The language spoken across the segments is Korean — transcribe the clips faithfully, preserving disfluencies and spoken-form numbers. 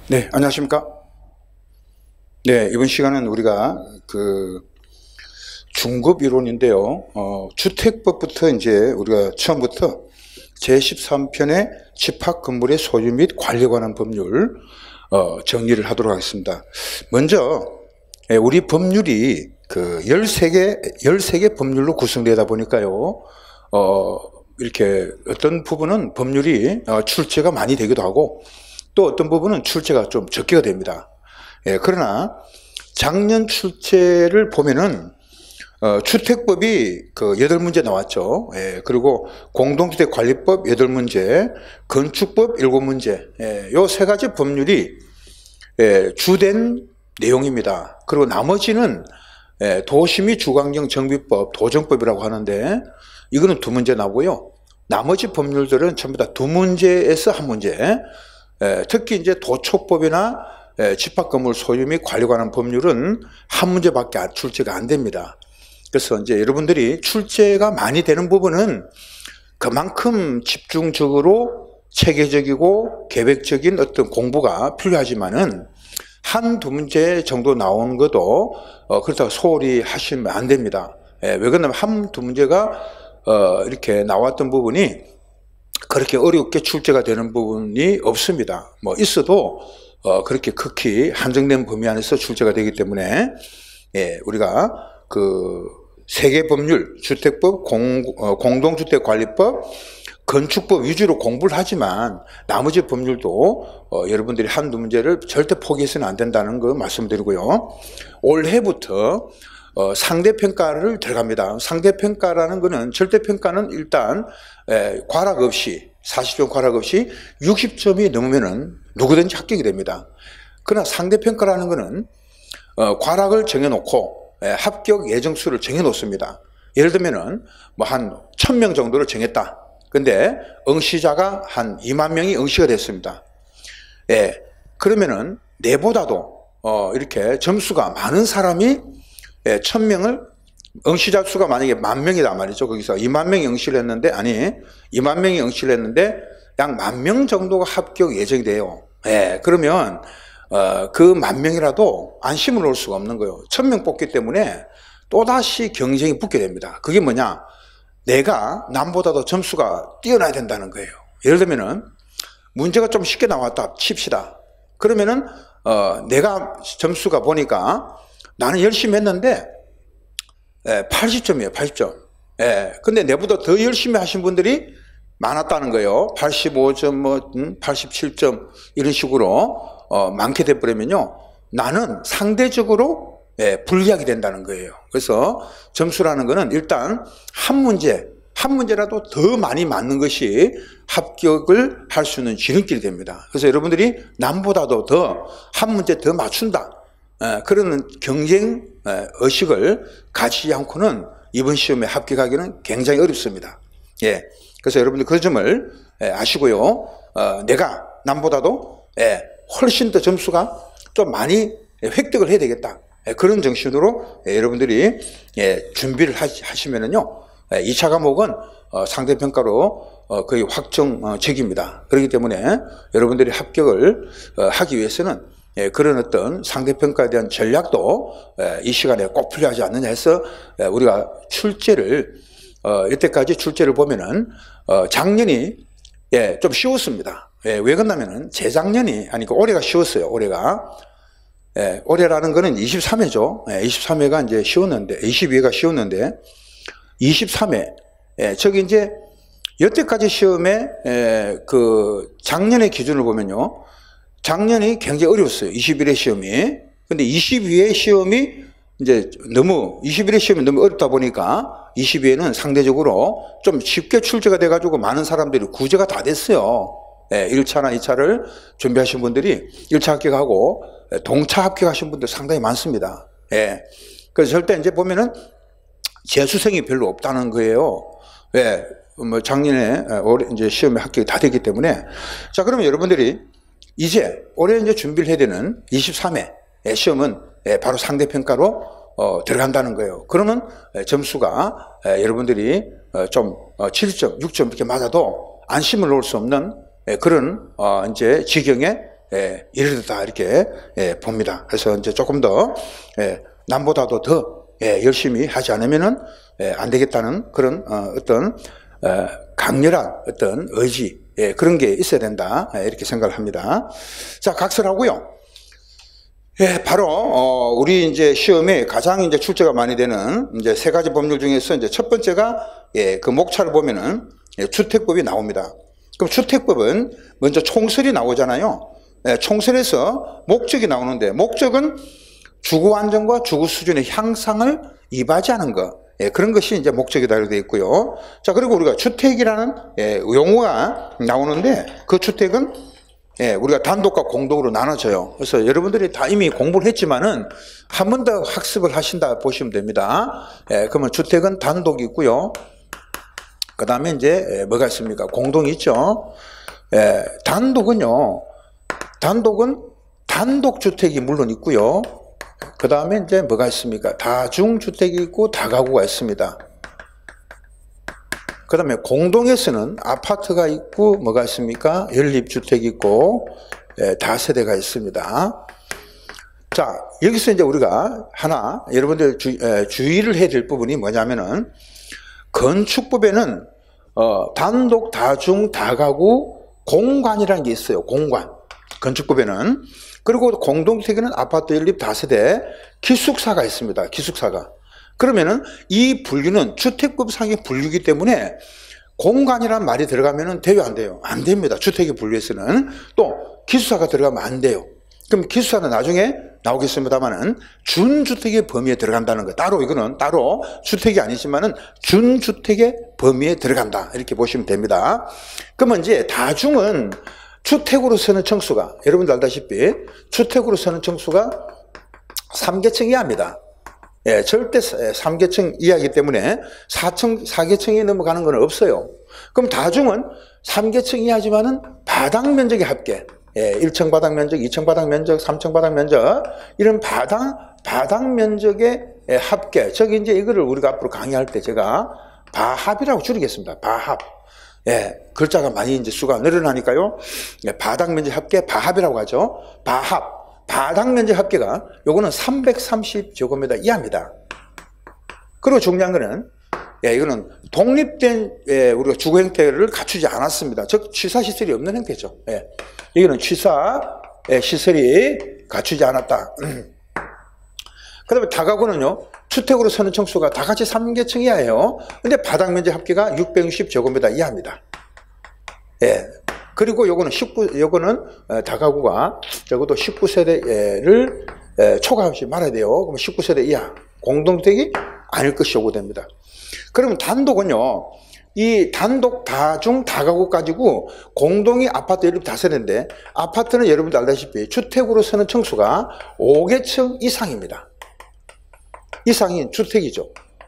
네, 안녕하십니까? 네, 이번 시간은 우리가 그 중급 이론인데요. 어, 주택법부터 이제 우리가 처음부터 제십삼 편의 집합 건물의 소유 및 관리에 관한 법률 어, 정리를 하도록 하겠습니다. 먼저 우리 법률이 그 열세 개, 열세 개 법률로 구성되다 보니까요. 어, 이렇게 어떤 부분은 법률이 어, 출제가 많이 되기도 하고 또 어떤 부분은 출제가 좀 적게가 됩니다. 예, 그러나 작년 출제를 보면은 어, 주택법이 그 여덟 문제 나왔죠. 예, 그리고 공동주택관리법 여덟 문제, 건축법 일곱 문제, 예, 요 세 가지 법률이 예, 주된 내용입니다. 그리고 나머지는 예, 도시 및 주거환경 정비법, 도정법이라고 하는데 이거는 두 문제 나오고요. 나머지 법률들은 전부 다 두 문제에서 한 문제. 예, 특히 이제 도초법이나 예, 집합건물 소유 및 관리에 관한 법률은 한 문제밖에 출제가 안 됩니다. 그래서 이제 여러분들이 출제가 많이 되는 부분은 그만큼 집중적으로 체계적이고 계획적인 어떤 공부가 필요하지만은 한두 문제 정도 나오는 것도 어, 그렇다고 소홀히 하시면 안 됩니다. 예, 왜 그러냐면 한두 문제가 어, 이렇게 나왔던 부분이 그렇게 어렵게 출제가 되는 부분이 없습니다. 뭐 있어도 어 그렇게 극히 한정된 범위 안에서 출제가 되기 때문에 예, 우리가 그 세계 법률, 주택법, 공, 어, 공동주택관리법, 건축법 위주로 공부를 하지만 나머지 법률도 어, 여러분들이 한두 문제를 절대 포기해서는 안 된다는 거 말씀드리고요. 올해부터 어, 상대평가를 들어갑니다. 상대평가라는 것은 절대평가는 일단 에, 과락 없이 사십 점 과락 없이 육십 점이 넘으면은 누구든지 합격이 됩니다. 그러나 상대평가라는 것은 어, 과락을 정해놓고 에, 합격 예정수를 정해놓습니다. 예를 들면은 뭐 한 천 명 정도를 정했다. 근데 응시자가 한 이만 명이 응시가 됐습니다. 예, 그러면은 내보다도 어, 이렇게 점수가 많은 사람이 예, 천 명을 응시자 수가 만약에 만 명이다 말이죠. 거기서 이만 명이 응시를 했는데 아니 이만 명이 응시를 했는데 약 만 명 정도가 합격 예정이 돼요. 예, 그러면 어, 그 만 명이라도 안심을 놓을 수가 없는 거예요. 천 명 뽑기 때문에 또다시 경쟁이 붙게 됩니다. 그게 뭐냐? 내가 남보다도 점수가 뛰어나야 된다는 거예요. 예를 들면은 문제가 좀 쉽게 나왔다 칩시다. 그러면은 어, 내가 점수가 보니까 나는 열심히 했는데 예, 팔십 점이에요. 팔십 점. 예, 근데 내보다 더 열심히 하신 분들이 많았다는 거예요. 팔십오 점, 뭐 팔십칠 점 이런 식으로 어, 많게 돼버리면요 나는 상대적으로 예, 불리하게 된다는 거예요. 그래서 점수라는 거는 일단 한 문제 한 문제라도 더 많이 맞는 것이 합격을 할 수 있는 지름길이 됩니다. 그래서 여러분들이 남보다도 더 한 문제 더 맞춘다 그런 경쟁 의식을 가지지 않고는 이번 시험에 합격하기는 굉장히 어렵습니다. 예, 그래서 여러분들 그 점을 아시고요. 어, 내가 남보다도 예, 훨씬 더 점수가 좀 많이 획득을 해야 되겠다. 예, 그런 정신으로 예, 여러분들이 예, 준비를 하시면은요, 예, 이 차 과목은 어, 상대평가로 어, 거의 확정적입니다. 그렇기 때문에 여러분들이 합격을 어, 하기 위해서는 예, 그런 어떤 상대평가에 대한 전략도 예, 이 시간에 꼭 필요하지 않느냐 해서 예, 우리가 출제를 어, 이때까지 출제를 보면은 어, 작년이 예, 좀 쉬웠습니다. 예, 왜 그러냐면은 재작년이 아니 그 올해가 쉬웠어요. 올해가 예, 올해라는 거는 이십삼 회죠. 예, 이십삼 회가 이제 쉬웠는데 이십이 회가 쉬웠는데 이십삼 회 예, 저기 이제 여태까지 시험에 예, 그 작년의 기준을 보면요. 작년이 굉장히 어려웠어요. 이십일 회 시험이. 근데 이십이 회 시험이 이제 너무, 이십일 회 시험이 너무 어렵다 보니까 이십이 회는 상대적으로 좀 쉽게 출제가 돼가지고 많은 사람들이 구제가 다 됐어요. 예, 일 차나 이 차를 준비하신 분들이 일 차 합격하고 동차 합격하신 분들 상당히 많습니다. 예. 그래서 절대 이제 보면은 재수생이 별로 없다는 거예요. 예. 뭐 작년에 올해 이제 시험에 합격이 다 됐기 때문에. 자, 그러면 여러분들이 이제 올해 이제 준비를 해야 되는 이십삼 회 시험은 바로 상대평가로 어, 들어간다는 거예요. 그러면 점수가 여러분들이 좀 칠 점, 육 점 이렇게 맞아도 안심을 놓을 수 없는 그런 어, 이제 지경에 예, 이르다 이렇게 예, 봅니다. 그래서 이제 조금 더 예, 남보다도 더 예, 열심히 하지 않으면은 예, 안 되겠다는 그런 어, 어떤 어, 강렬한 어떤 의지 예, 그런 게 있어야 된다 예, 이렇게 생각을 합니다. 자, 각설하고요. 예, 바로 어, 우리 이제 시험에 가장 이제 출제가 많이 되는 이제 세 가지 법률 중에서 이제 첫 번째가 예, 그 목차를 보면은 예, 주택법이 나옵니다. 그럼 주택법은 먼저 총설이 나오잖아요. 예, 총설에서 목적이 나오는데 목적은 주거 안정과 주거 수준의 향상을 이바지하는 것. 예, 그런 것이 이제 목적이 되어 있고요. 자, 그리고 우리가 주택이라는 예, 용어가 나오는데 그 주택은 예, 우리가 단독과 공동으로 나눠져요. 그래서 여러분들이 다 이미 공부를 했지만은 한 번 더 학습을 하신다 보시면 됩니다. 예, 그러면 주택은 단독이 있고요. 그 다음에 이제 예, 뭐가 있습니까? 공동이 있죠. 예, 단독은요. 단독은 단독주택이 물론 있고요. 그 다음에 이제 뭐가 있습니까? 다중주택이 있고 다가구가 있습니다. 그 다음에 공동에서는 아파트가 있고 뭐가 있습니까? 연립주택이 있고 예, 다세대가 있습니다. 자, 여기서 이제 우리가 하나 여러분들 주, 에, 주의를 해야 될 부분이 뭐냐면은 건축법에는 어, 단독, 다중, 다가구, 공간이라는 게 있어요. 공간. 건축법에는. 그리고 공동주택에는 아파트, 연립, 다세대, 기숙사가 있습니다. 기숙사가. 그러면은 이 분류는 주택법상의 분류이기 때문에 공간이란 말이 들어가면은 돼요, 안 돼요? 안 됩니다. 주택의 분류에서는. 또 기숙사가 들어가면 안 돼요. 그럼 기숙사는 나중에 나오겠습니다만은 준주택의 범위에 들어간다는 거. 따로 이거는 따로 주택이 아니지만은 준주택의 범위에 들어간다. 이렇게 보시면 됩니다. 그러면 이제 다중은 주택으로 서는 층수가 여러분들 알다시피 주택으로 서는 층수가 삼 계층 이하입니다. 예, 절대 삼 계층 이하이기 때문에 사 층, 사 계층이 넘어가는 건 없어요. 그럼 다중은 삼 계층 이하지만은 바닥 면적의 합계. 예, 일 층 바닥 면적, 이 층 바닥 면적, 삼 층 바닥 면적, 이런 바닥, 바닥 면적의 합계. 저기 이제 이거를 우리가 앞으로 강의할 때 제가 바합이라고 줄이겠습니다. 바합. 예, 글자가 많이 이제 수가 늘어나니까요. 예, 바닥 면적 합계, 바합이라고 하죠. 바합. 바닥 면적 합계가 요거는 삼백삼십 제곱미터 이하입니다. 그리고 중요한 거는 예, 이거는 독립된 예, 우리가 주거 형태를 갖추지 않았습니다. 즉 취사 시설이 없는 형태죠. 예, 이거는 취사 예, 시설이 갖추지 않았다. 그 다음에 다가구는요, 주택으로 서는 층수가 다 같이 삼 계층 이하예요. 근데 바닥 면적 합계가 육백육십 제곱미터 이하입니다. 예. 그리고 요거는 십구, 요거는 다가구가 적어도 십구 세대를 초과하지 말아야 돼요. 그럼 십구 세대 이하. 공동주택이 아닐 것이 요구됩니다. 그러면 단독은요, 이 단독, 다중, 다가구 가지고 공동이 아파트 연립 다세대인데 아파트는 여러분들 알다시피 주택으로 서는 층수가 오 계층 이상입니다. 이상인 주택이죠.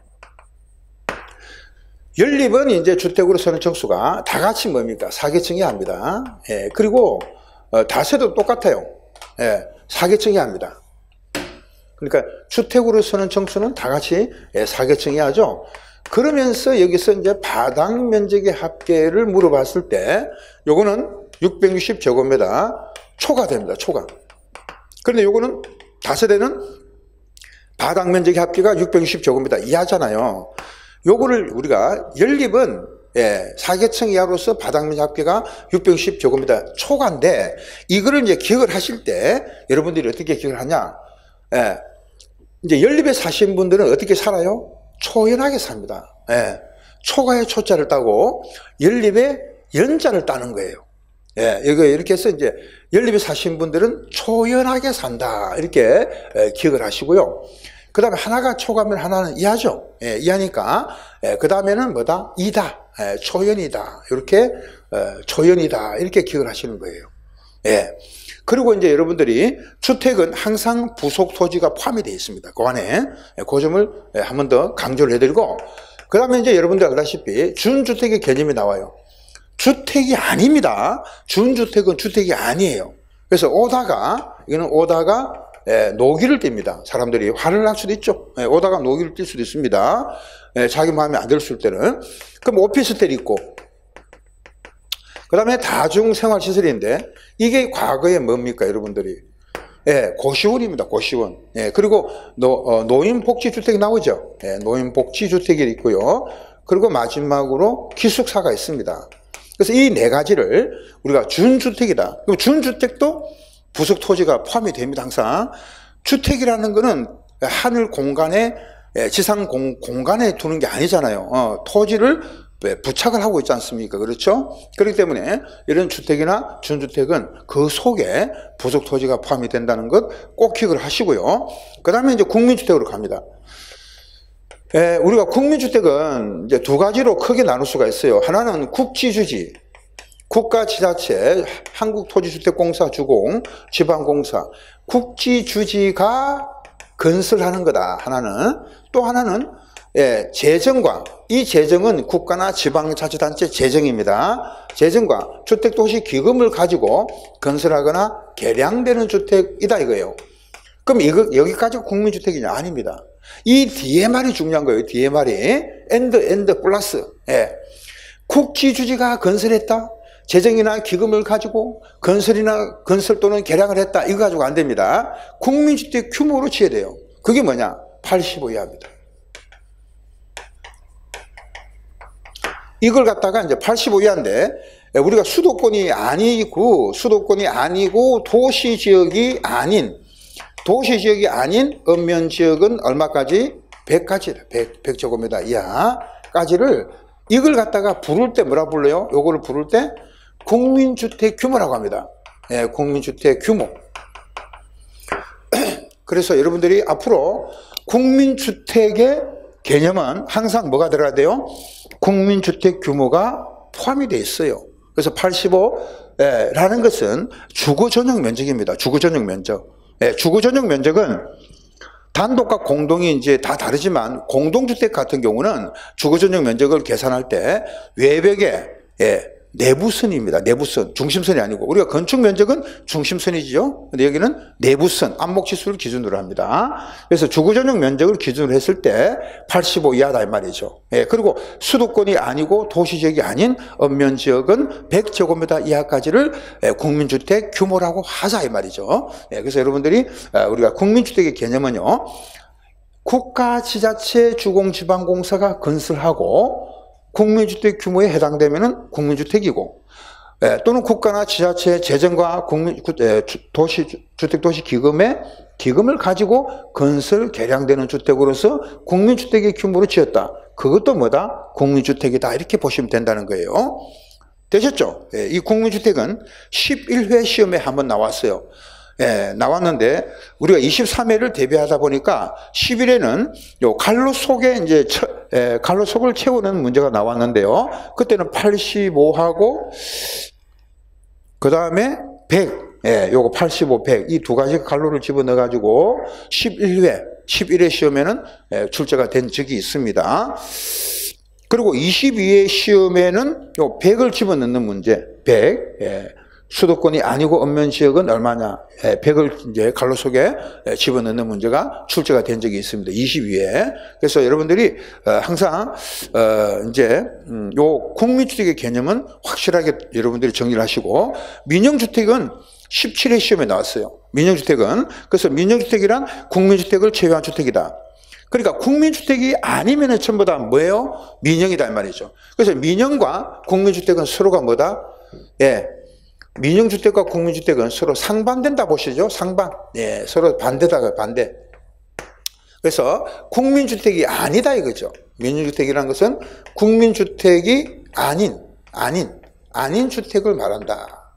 연립은 이제 주택으로 서는 층수가 다 같이 뭡니까? 사 계층 이하입니다. 예, 그리고 어, 다세대도 똑같아요. 예, 사 계층 이하입니다. 그러니까 주택으로 서는 층수는 다 같이 예, 사 계층 이하죠. 그러면서 여기서 이제 바닥 면적의 합계를 물어봤을 때 요거는 육백육십 제곱미터 초과됩니다. 초과. 그런데 요거는 다세대는 바닥 면적의 합계가 육백육십 제곱미터 이하잖아요. 요거를 우리가 연립은 예, 사 계층 이하로서 바닥 면적 합계가 육백육십 제곱미터 초과인데 이거를 이제 기억을 하실 때 여러분들이 어떻게 기억을 하냐? 예, 이제 연립에 사신 분들은 어떻게 살아요? 초연하게 삽니다. 예, 초과의 초자를 따고 연립에 연자를 따는 거예요. 예, 이거 이렇게 해서 이제 연립에 사신 분들은 초연하게 산다 이렇게 예, 기억을 하시고요. 그 다음에 하나가 초과면 하나는 이하죠. 예, 이하니까 예, 그 다음에는 뭐다? 이다. 예, 초연이다. 이렇게 예, 초연이다. 이렇게 기억을 하시는 거예요. 예. 그리고 이제 여러분들이 주택은 항상 부속 토지가 포함이 되어 있습니다. 그 안에 예, 그 점을 예, 한 번 더 강조를 해드리고 그 다음에 이제 여러분들 알다시피 준주택의 개념이 나와요. 주택이 아닙니다. 준주택은 주택이 아니에요. 그래서 오다가 이거는 오다가 예, 노기를 띱니다. 사람들이 화를 날 수도 있죠. 예, 오다가 노기를 띨 수도 있습니다. 예, 자기 마음에 안 들었을 때는. 그럼 오피스텔이 있고 그 다음에 다중생활시설인데 이게 과거에 뭡니까 여러분들이? 예, 고시원입니다. 고시원. 예, 그리고 노, 어, 노인복지주택이 나오죠. 예, 노인복지주택이 있고요. 그리고 마지막으로 기숙사가 있습니다. 그래서 이 네 가지를 우리가 준주택이다. 그럼 준주택도 부속 토지가 포함이 됩니다. 항상 주택이라는 거는 하늘 공간에 지상 공, 공간에 두는 게 아니잖아요. 어, 토지를 부착을 하고 있지 않습니까? 그렇죠? 그렇기 때문에 이런 주택이나 준주택은 그 속에 부속 토지가 포함이 된다는 것 꼭 기억을 하시고요. 그 다음에 이제 국민주택으로 갑니다. 예, 우리가 국민주택은 이제 두 가지로 크게 나눌 수가 있어요. 하나는 국지주지, 국가지자체, 한국토지주택공사, 주공, 지방공사, 국지주지가 건설하는 거다. 하나는. 또 하나는 예, 재정과, 이 재정은 국가나 지방자치단체 재정입니다. 재정과 주택도시기금을 가지고 건설하거나 개량되는 주택이다 이거예요. 그럼 이거, 여기까지가 국민주택이냐? 아닙니다. 이 뒤에 말이 중요한 거예요. 뒤에 말이 엔드 엔드 플러스. 예. 국지주지가 건설했다. 재정이나 기금을 가지고 건설이나 건설 또는 개량을 했다. 이거 가지고 안 됩니다. 국민주택 규모로 치야 돼요. 그게 뭐냐? 팔십오 이하입니다. 이걸 갖다가 이제 팔십오 이하인데 우리가 수도권이 아니고 수도권이 아니고 도시 지역이 아닌 도시 지역이 아닌 읍면 지역은 얼마까지? 백까지 백, 백 제곱미터 이하까지를 이걸 갖다가 부를 때 뭐라 불러요? 요거를 부를 때 국민주택 규모라고 합니다. 예, 국민주택 규모. 그래서 여러분들이 앞으로 국민주택의 개념은 항상 뭐가 들어가야 돼요? 국민주택 규모가 포함이 되어 있어요. 그래서 팔십오라는 것은 주거 전용 면적입니다. 주거 전용 면적. 예, 주거 전용 면적은 단독과 공동이 이제 다 다르지만 공동주택 같은 경우는 주거 전용 면적을 계산할 때 외벽에 예, 내부선입니다. 내부선, 중심선이 아니고 우리가 건축 면적은 중심선이죠. 근데 여기는 내부선, 안목지수를 기준으로 합니다. 그래서 주거 전용 면적을 기준으로 했을 때 팔십오 이하다 이 말이죠. 예, 그리고 수도권이 아니고 도시지역이 아닌 읍면 지역은 백 제곱미터 이하까지를 예, 국민주택 규모라고 하자 이 말이죠. 예, 그래서 여러분들이 우리가 국민주택의 개념은요, 국가, 지자체, 주공지방공사가 건설하고 국민주택 규모에 해당되면 국민주택이고, 예, 또는 국가나 지자체 재정과 국민, 예, 도시, 주택도시기금의 기금을 가지고 건설 개량되는 주택으로서 국민주택의 규모로 지었다. 그것도 뭐다? 국민주택이다. 이렇게 보시면 된다는 거예요. 되셨죠? 예, 이 국민주택은 십일 회 시험에 한번 나왔어요. 예, 나왔는데 우리가 이십삼 회를 대비하다 보니까 십일 회는 요 갈로 속에 이제 처, 예, 갈로 속을 채우는 문제가 나왔는데요. 그때는 팔십오하고 그 다음에 백, 예, 요거 팔십오, 백 이 두 가지 갈로를 집어넣어 가지고 십일 회, 십일 회 시험에는 예, 출제가 된 적이 있습니다. 그리고 이십이 회 시험에는 요 백을 집어넣는 문제, 백. 예. 수도권이 아니고 읍면 지역은 얼마냐? 백을 이제 갈로 속에 집어넣는 문제가 출제가 된 적이 있습니다. 이십이 회. 그래서 여러분들이 항상 이제 요 국민주택의 개념은 확실하게 여러분들이 정리를 하시고, 민영주택은 십칠 회 시험에 나왔어요. 민영주택은. 그래서 민영주택이란 국민주택을 제외한 주택이다. 그러니까 국민주택이 아니면 전부 다 뭐예요? 민영이다 이 말이죠. 그래서 민영과 국민주택은 서로가 뭐다? 예. 민영주택과 국민주택은 서로 상반된다 보시죠. 상반. 예, 서로 반대다, 반대. 그래서 국민주택이 아니다 이거죠. 민영주택이라는 것은 국민주택이 아닌, 아닌, 아닌 주택을 말한다.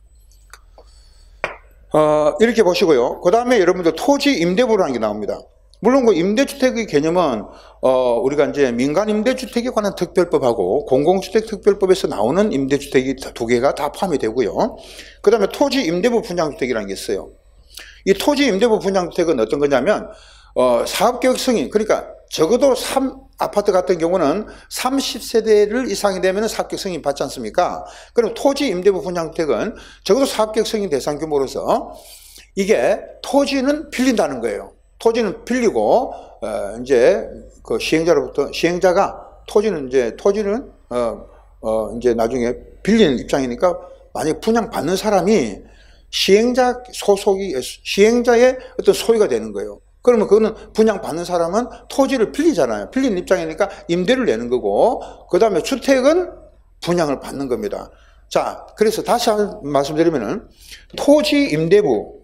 어, 이렇게 보시고요. 그 다음에 여러분들 토지 임대부라는 게 나옵니다. 물론 그 임대주택의 개념은 어 우리가 이제 민간 임대주택에 관한 특별법하고 공공주택 특별법에서 나오는 임대주택이 두 개가 다 포함이 되고요. 그 다음에 토지 임대부 분양주택이라는 게 있어요. 이 토지 임대부 분양주택은 어떤 거냐면 어 사업계획 승인, 그러니까 적어도 삼 아파트 같은 경우는 삼십 세대를 이상이 되면 사업계획 승인 받지 않습니까? 그럼 토지 임대부 분양주택은 적어도 사업계획 승인 대상 규모로서 이게 토지는 빌린다는 거예요. 토지는 빌리고 어, 이제 그 시행자로부터 시행자가 토지는 이제 토지는 어, 어, 이제 나중에 빌리는 입장이니까 만약에 분양받는 사람이 시행자 소속이, 시행자의 어떤 소유가 되는 거예요. 그러면 그거는 분양받는 사람은 토지를 빌리잖아요. 빌리는 입장이니까 임대를 내는 거고, 그 다음에 주택은 분양을 받는 겁니다. 자, 그래서 다시 한번 말씀드리면은, 토지 임대부,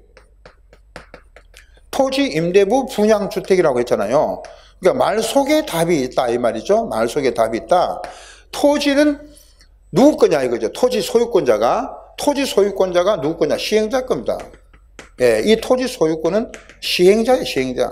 토지 임대부 분양주택이라고 했잖아요. 그러니까 말 속에 답이 있다, 이 말이죠. 말 속에 답이 있다. 토지는 누구 거냐, 이거죠. 토지 소유권자가, 토지 소유권자가 누구 거냐, 시행자 겁니다. 예, 이 토지 소유권은 시행자예요, 시행자.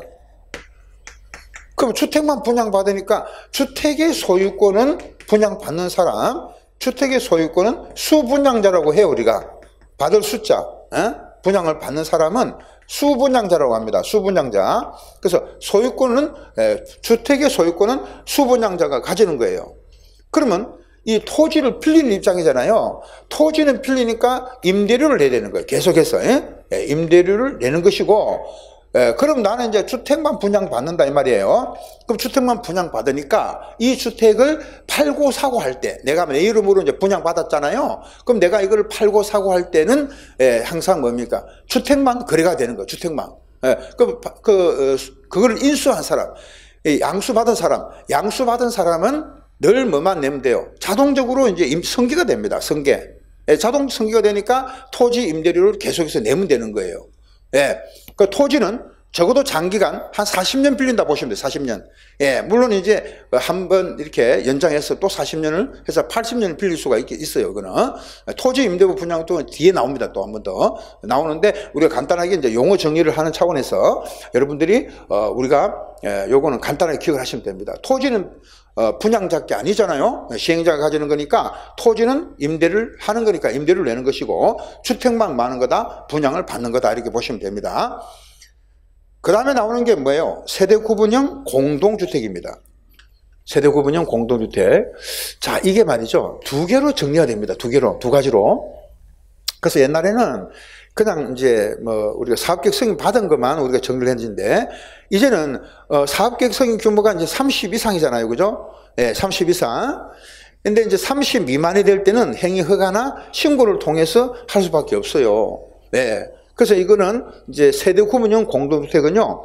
그럼 주택만 분양받으니까 주택의 소유권은 분양받는 사람, 주택의 소유권은 수분양자라고 해요, 우리가. 받을 숫자, 예? 분양을 받는 사람은 수분양자라고 합니다. 수분양자. 그래서 소유권은, 예, 주택의 소유권은 수분양자가 가지는 거예요. 그러면 이 토지를 빌리는 입장이잖아요. 토지는 빌리니까 임대료를 내야 되는 거예요. 계속해서. 예? 예, 임대료를 내는 것이고, 예, 그럼 나는 이제 주택만 분양받는다 이 말이에요. 그럼 주택만 분양받으니까 이 주택을 팔고 사고 할 때, 내가 내 이름으로 이제 분양받았잖아요. 그럼 내가 이걸 팔고 사고 할 때는, 예, 항상 뭡니까? 주택만 거래가 되는 거예요. 주택만. 예, 그럼 그, 어, 그걸 인수한 사람, 양수받은 사람, 양수받은 사람은 늘 뭐만 내면 돼요? 자동적으로 이제 승계가 됩니다. 승계. 예, 자동 승계가 되니까 토지 임대료를 계속해서 내면 되는 거예요. 예. 그 토지는 적어도 장기간 한 사십 년 빌린다 보시면 돼요. 사십 년. 예. 물론 이제 한번 이렇게 연장해서 또 사십 년을 해서 팔십 년을 빌릴 수가 있, 있어요. 그거는. 토지 임대부 분양도 뒤에 나옵니다. 또 한 번 더. 나오는데 우리가 간단하게 이제 용어 정리를 하는 차원에서 여러분들이, 어, 우리가, 예, 요거는 간단하게 기억을 하시면 됩니다. 토지는 어, 분양자께 아니잖아요. 시행자가 가지는 거니까 토지는 임대를 하는 거니까 임대를 내는 것이고 주택만 많은 거다, 분양을 받는 거다, 이렇게 보시면 됩니다. 그 다음에 나오는 게 뭐예요? 세대 구분형 공동주택입니다. 세대 구분형 공동주택. 자, 이게 말이죠. 두 개로 정리가 됩니다. 두 개로, 두 가지로. 그래서 옛날에는 그냥 이제 뭐 우리가 사업계획 승인 받은 것만 우리가 정리를 했는데, 이제는 어 사업계획 승인 규모가 이제 삼십 이상이잖아요. 그죠? 예, 삼십 이상. 근데 이제 삼십 미만이 될 때는 행위 허가나 신고를 통해서 할 수밖에 없어요. 예. 그래서 이거는 이제 세대 구분형 공동주택은요,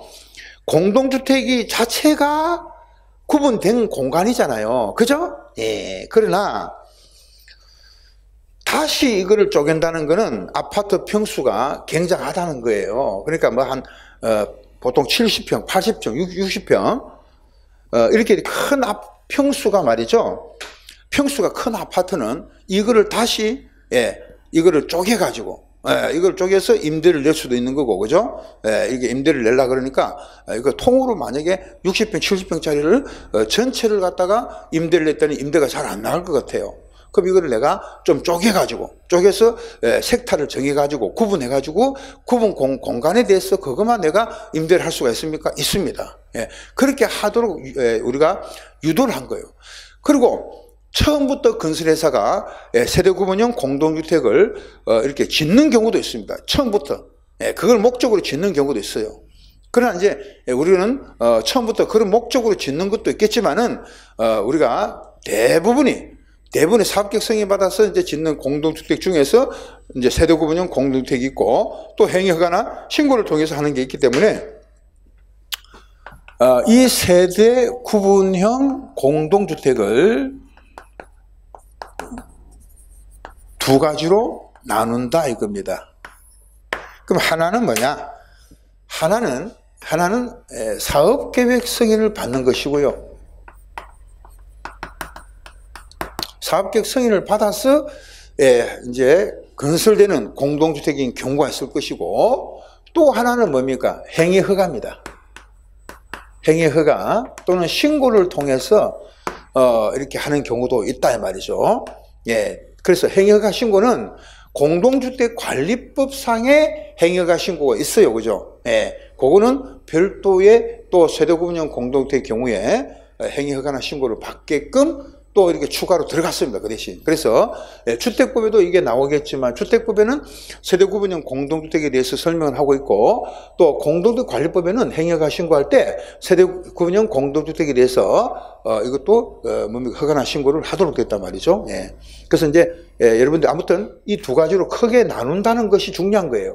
공동주택이 자체가 구분된 공간이잖아요. 그죠? 예. 그러나 다시 이거를 쪼갠다는 거는 아파트 평수가 굉장하다는 거예요. 그러니까 뭐 한, 어, 보통 칠십 평, 팔십 평, 육십 평, 어, 이렇게 큰 평수가 말이죠. 평수가 큰 아파트는 이거를 다시, 예, 이거를 쪼개가지고, 예, 이걸 쪼개서 임대를 낼 수도 있는 거고, 그죠? 예, 이게 임대를 내려 그러니까, 이거 통으로 만약에 육십 평, 칠십 평짜리를, 어, 전체를 갖다가 임대를 냈더니 임대가 잘 안 나갈 것 같아요. 그럼 이거를 내가 좀 쪼개가지고, 쪼개서 색탈을 정해가지고, 구분해가지고, 구분 공, 공간에 대해서 그것만 내가 임대를 할 수가 있습니까? 있습니다. 예, 그렇게 하도록 우리가 유도를 한 거예요. 그리고 처음부터 건설회사가 세대 구분형 공동주택을 이렇게 짓는 경우도 있습니다. 처음부터. 그걸 목적으로 짓는 경우도 있어요. 그러나 이제 우리는 처음부터 그런 목적으로 짓는 것도 있겠지만은, 우리가 대부분이 대부분의 사업계획 승인 받아서 이제 짓는 공동주택 중에서 이제 세대 구분형 공동주택이 있고, 또 행위허가나 신고를 통해서 하는 게 있기 때문에, 어, 이 세대 구분형 공동주택을 두 가지로 나눈다 이겁니다. 그럼 하나는 뭐냐? 하나는, 하나는 사업계획 승인을 받는 것이고요. 사업계획 승인을 받아서, 예, 이제 건설되는 공동주택인 경우가 있을 것이고, 또 하나는 뭡니까? 행위허가입니다. 행위허가 또는 신고를 통해서 어, 이렇게 하는 경우도 있다 이 말이죠. 예, 그래서 행위허가 신고는 공동주택관리법상의 행위허가 신고가 있어요, 그죠? 예, 그거는 별도의 또 세대구분형 공동주택 경우에 행위허가나 신고를 받게끔 또 이렇게 추가로 들어갔습니다. 그 대신. 그래서 예, 주택법에도 이게 나오겠지만 주택법에는 세대구분형 공동주택에 대해서 설명을 하고 있고 또 공동주택관리법에는 행여가 신고할 때 세대구분형 공동주택에 대해서 어, 이것도 어, 뭡니까 허가나 신고를 하도록 됐단 말이죠. 예. 그래서 이제 예, 여러분들 아무튼 이 두 가지로 크게 나눈다는 것이 중요한 거예요.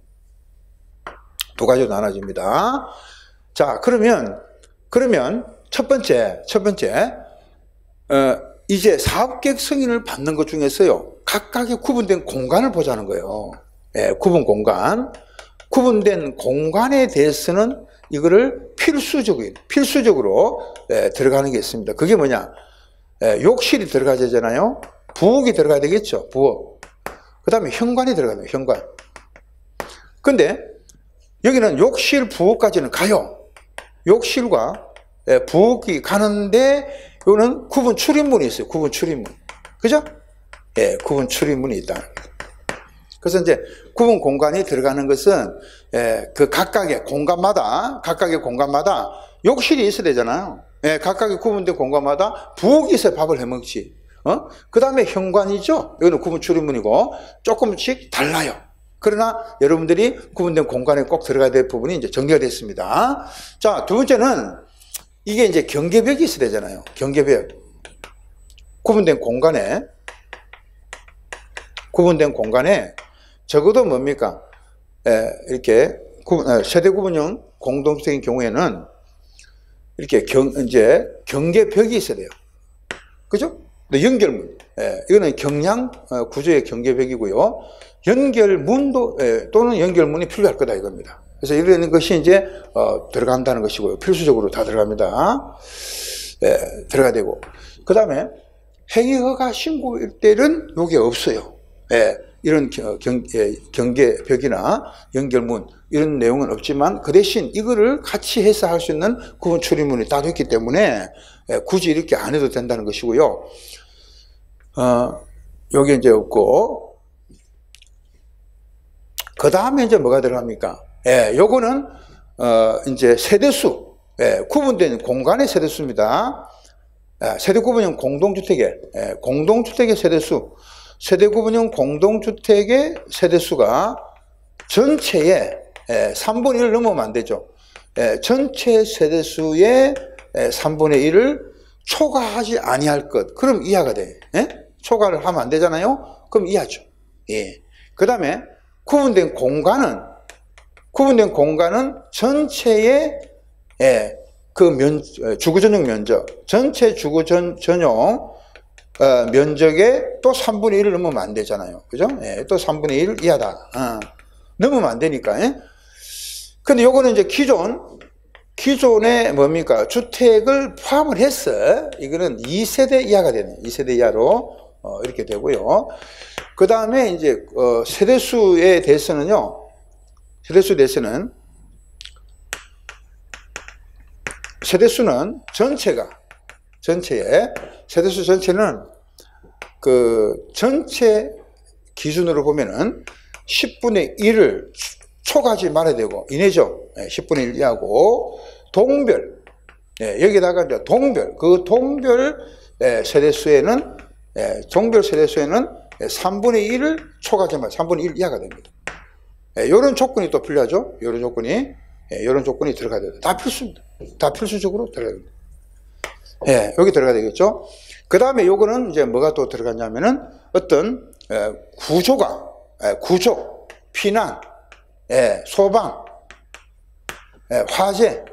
두 가지로 나눠집니다. 자, 그러면 그러면 첫 번째 첫 번째 어, 이제 사업계획 승인을 받는 것 중에서요, 각각의 구분된 공간을 보자는 거예요. 예, 구분 공간. 구분된 공간에 대해서는 이거를 필수적으로, 필수적으로 예, 들어가는 게 있습니다. 그게 뭐냐? 예, 욕실이 들어가야 되잖아요. 부엌이 들어가야 되겠죠. 부엌. 그 다음에 현관이 들어가야 돼요. 현관. 근데 여기는 욕실, 부엌까지는 가요. 욕실과 예, 부엌이 가는데 이거는 구분 출입문이 있어요. 구분 출입문. 그죠? 예, 구분 출입문이 있다. 그래서 이제 구분 공간이 들어가는 것은 예, 그 각각의 공간마다 각각의 공간마다 욕실이 있어야 되잖아요. 예, 각각의 구분된 공간마다 부엌이 있어야 밥을 해 먹지. 어? 그 다음에 현관이죠. 여기는 구분 출입문이고 조금씩 달라요. 그러나 여러분들이 구분된 공간에 꼭 들어가야 될 부분이 이제 정리가 됐습니다. 자, 두 번째는 이게 이제 경계벽이 있어야 되잖아요. 경계벽. 구분된 공간에, 구분된 공간에 적어도 뭡니까? 에, 이렇게 구분, 세대 구분형 공동주택인 경우에는 이렇게 경, 이제 경계벽이 있어야 돼요. 그죠? 연결문. 에, 이거는 경량 구조의 경계벽이고요. 연결문도, 에, 또는 연결문이 필요할 거다 이겁니다. 그래서 이런 것이 이제 어, 들어간다는 것이고요. 필수적으로 다 들어갑니다. 예, 들어가야 되고. 그 다음에 행위허가 신고일 때는 이게 없어요. 예, 이런 경, 예, 경계벽이나 연결문 이런 내용은 없지만 그 대신 이거를 같이 해서 할 수 있는 구분 출입문이 따로 있기 때문에 예, 굳이 이렇게 안 해도 된다는 것이고요. 어, 여기 이제 없고 그 다음에 이제 뭐가 들어갑니까? 예, 요거는, 어, 이제 세대수, 예, 구분된 공간의 세대수입니다. 예, 세대구분형 공동주택의, 예, 공동주택의 세대수, 세대구분형 공동주택의 세대수가 전체의, 예, 삼분의 일을 넘으면 안 되죠. 예, 전체 세대수의 예, 삼분의 일을 초과하지 아니할 것. 그럼 이하가 돼. 예? 초과를 하면 안 되잖아요? 그럼 이하죠. 예. 그 다음에 구분된 공간은 구분된 공간은 전체의 예, 그 면, 주거 전용 면적, 전체 주거 전, 전용 어, 면적의 또 삼분의 일을 넘으면 안 되잖아요. 그죠? 예, 또 삼분의 일 이하다. 어, 넘으면 안 되니까. 예? 근데 요거는 이제 기존, 기존의 뭡니까? 주택을 포함을 해서 이거는 이 세대 이하가 되네. 이 세대 이하로 어, 이렇게 되고요. 그 다음에 이제 어, 세대수에 대해서는요. 세대수에 대해서는 세대수는 전체가 전체에 세대수 전체는 그 전체 기준으로 보면은 십분의 일을 초과하지 말아야 되고 이내죠. 십분의 일 이하고 동별 예, 여기다가 이제 동별 그 동별 예, 세대수에는 예, 동별 세대수에는 삼분의 일을 초과하지 말아야 삼분의 일 이하가 됩니다. 예, 이런 조건이 또 필요하죠. 이런 조건이 예, 이런 조건이 들어가야 돼요. 다 필수입니다. 다 필수적으로 들어가야 됩니다. 예, 여기 들어가야 되겠죠. 그 다음에 요거는 이제 뭐가 또 들어갔냐면은 어떤 예, 구조가 예, 구조, 피난, 예, 소방, 예, 화재,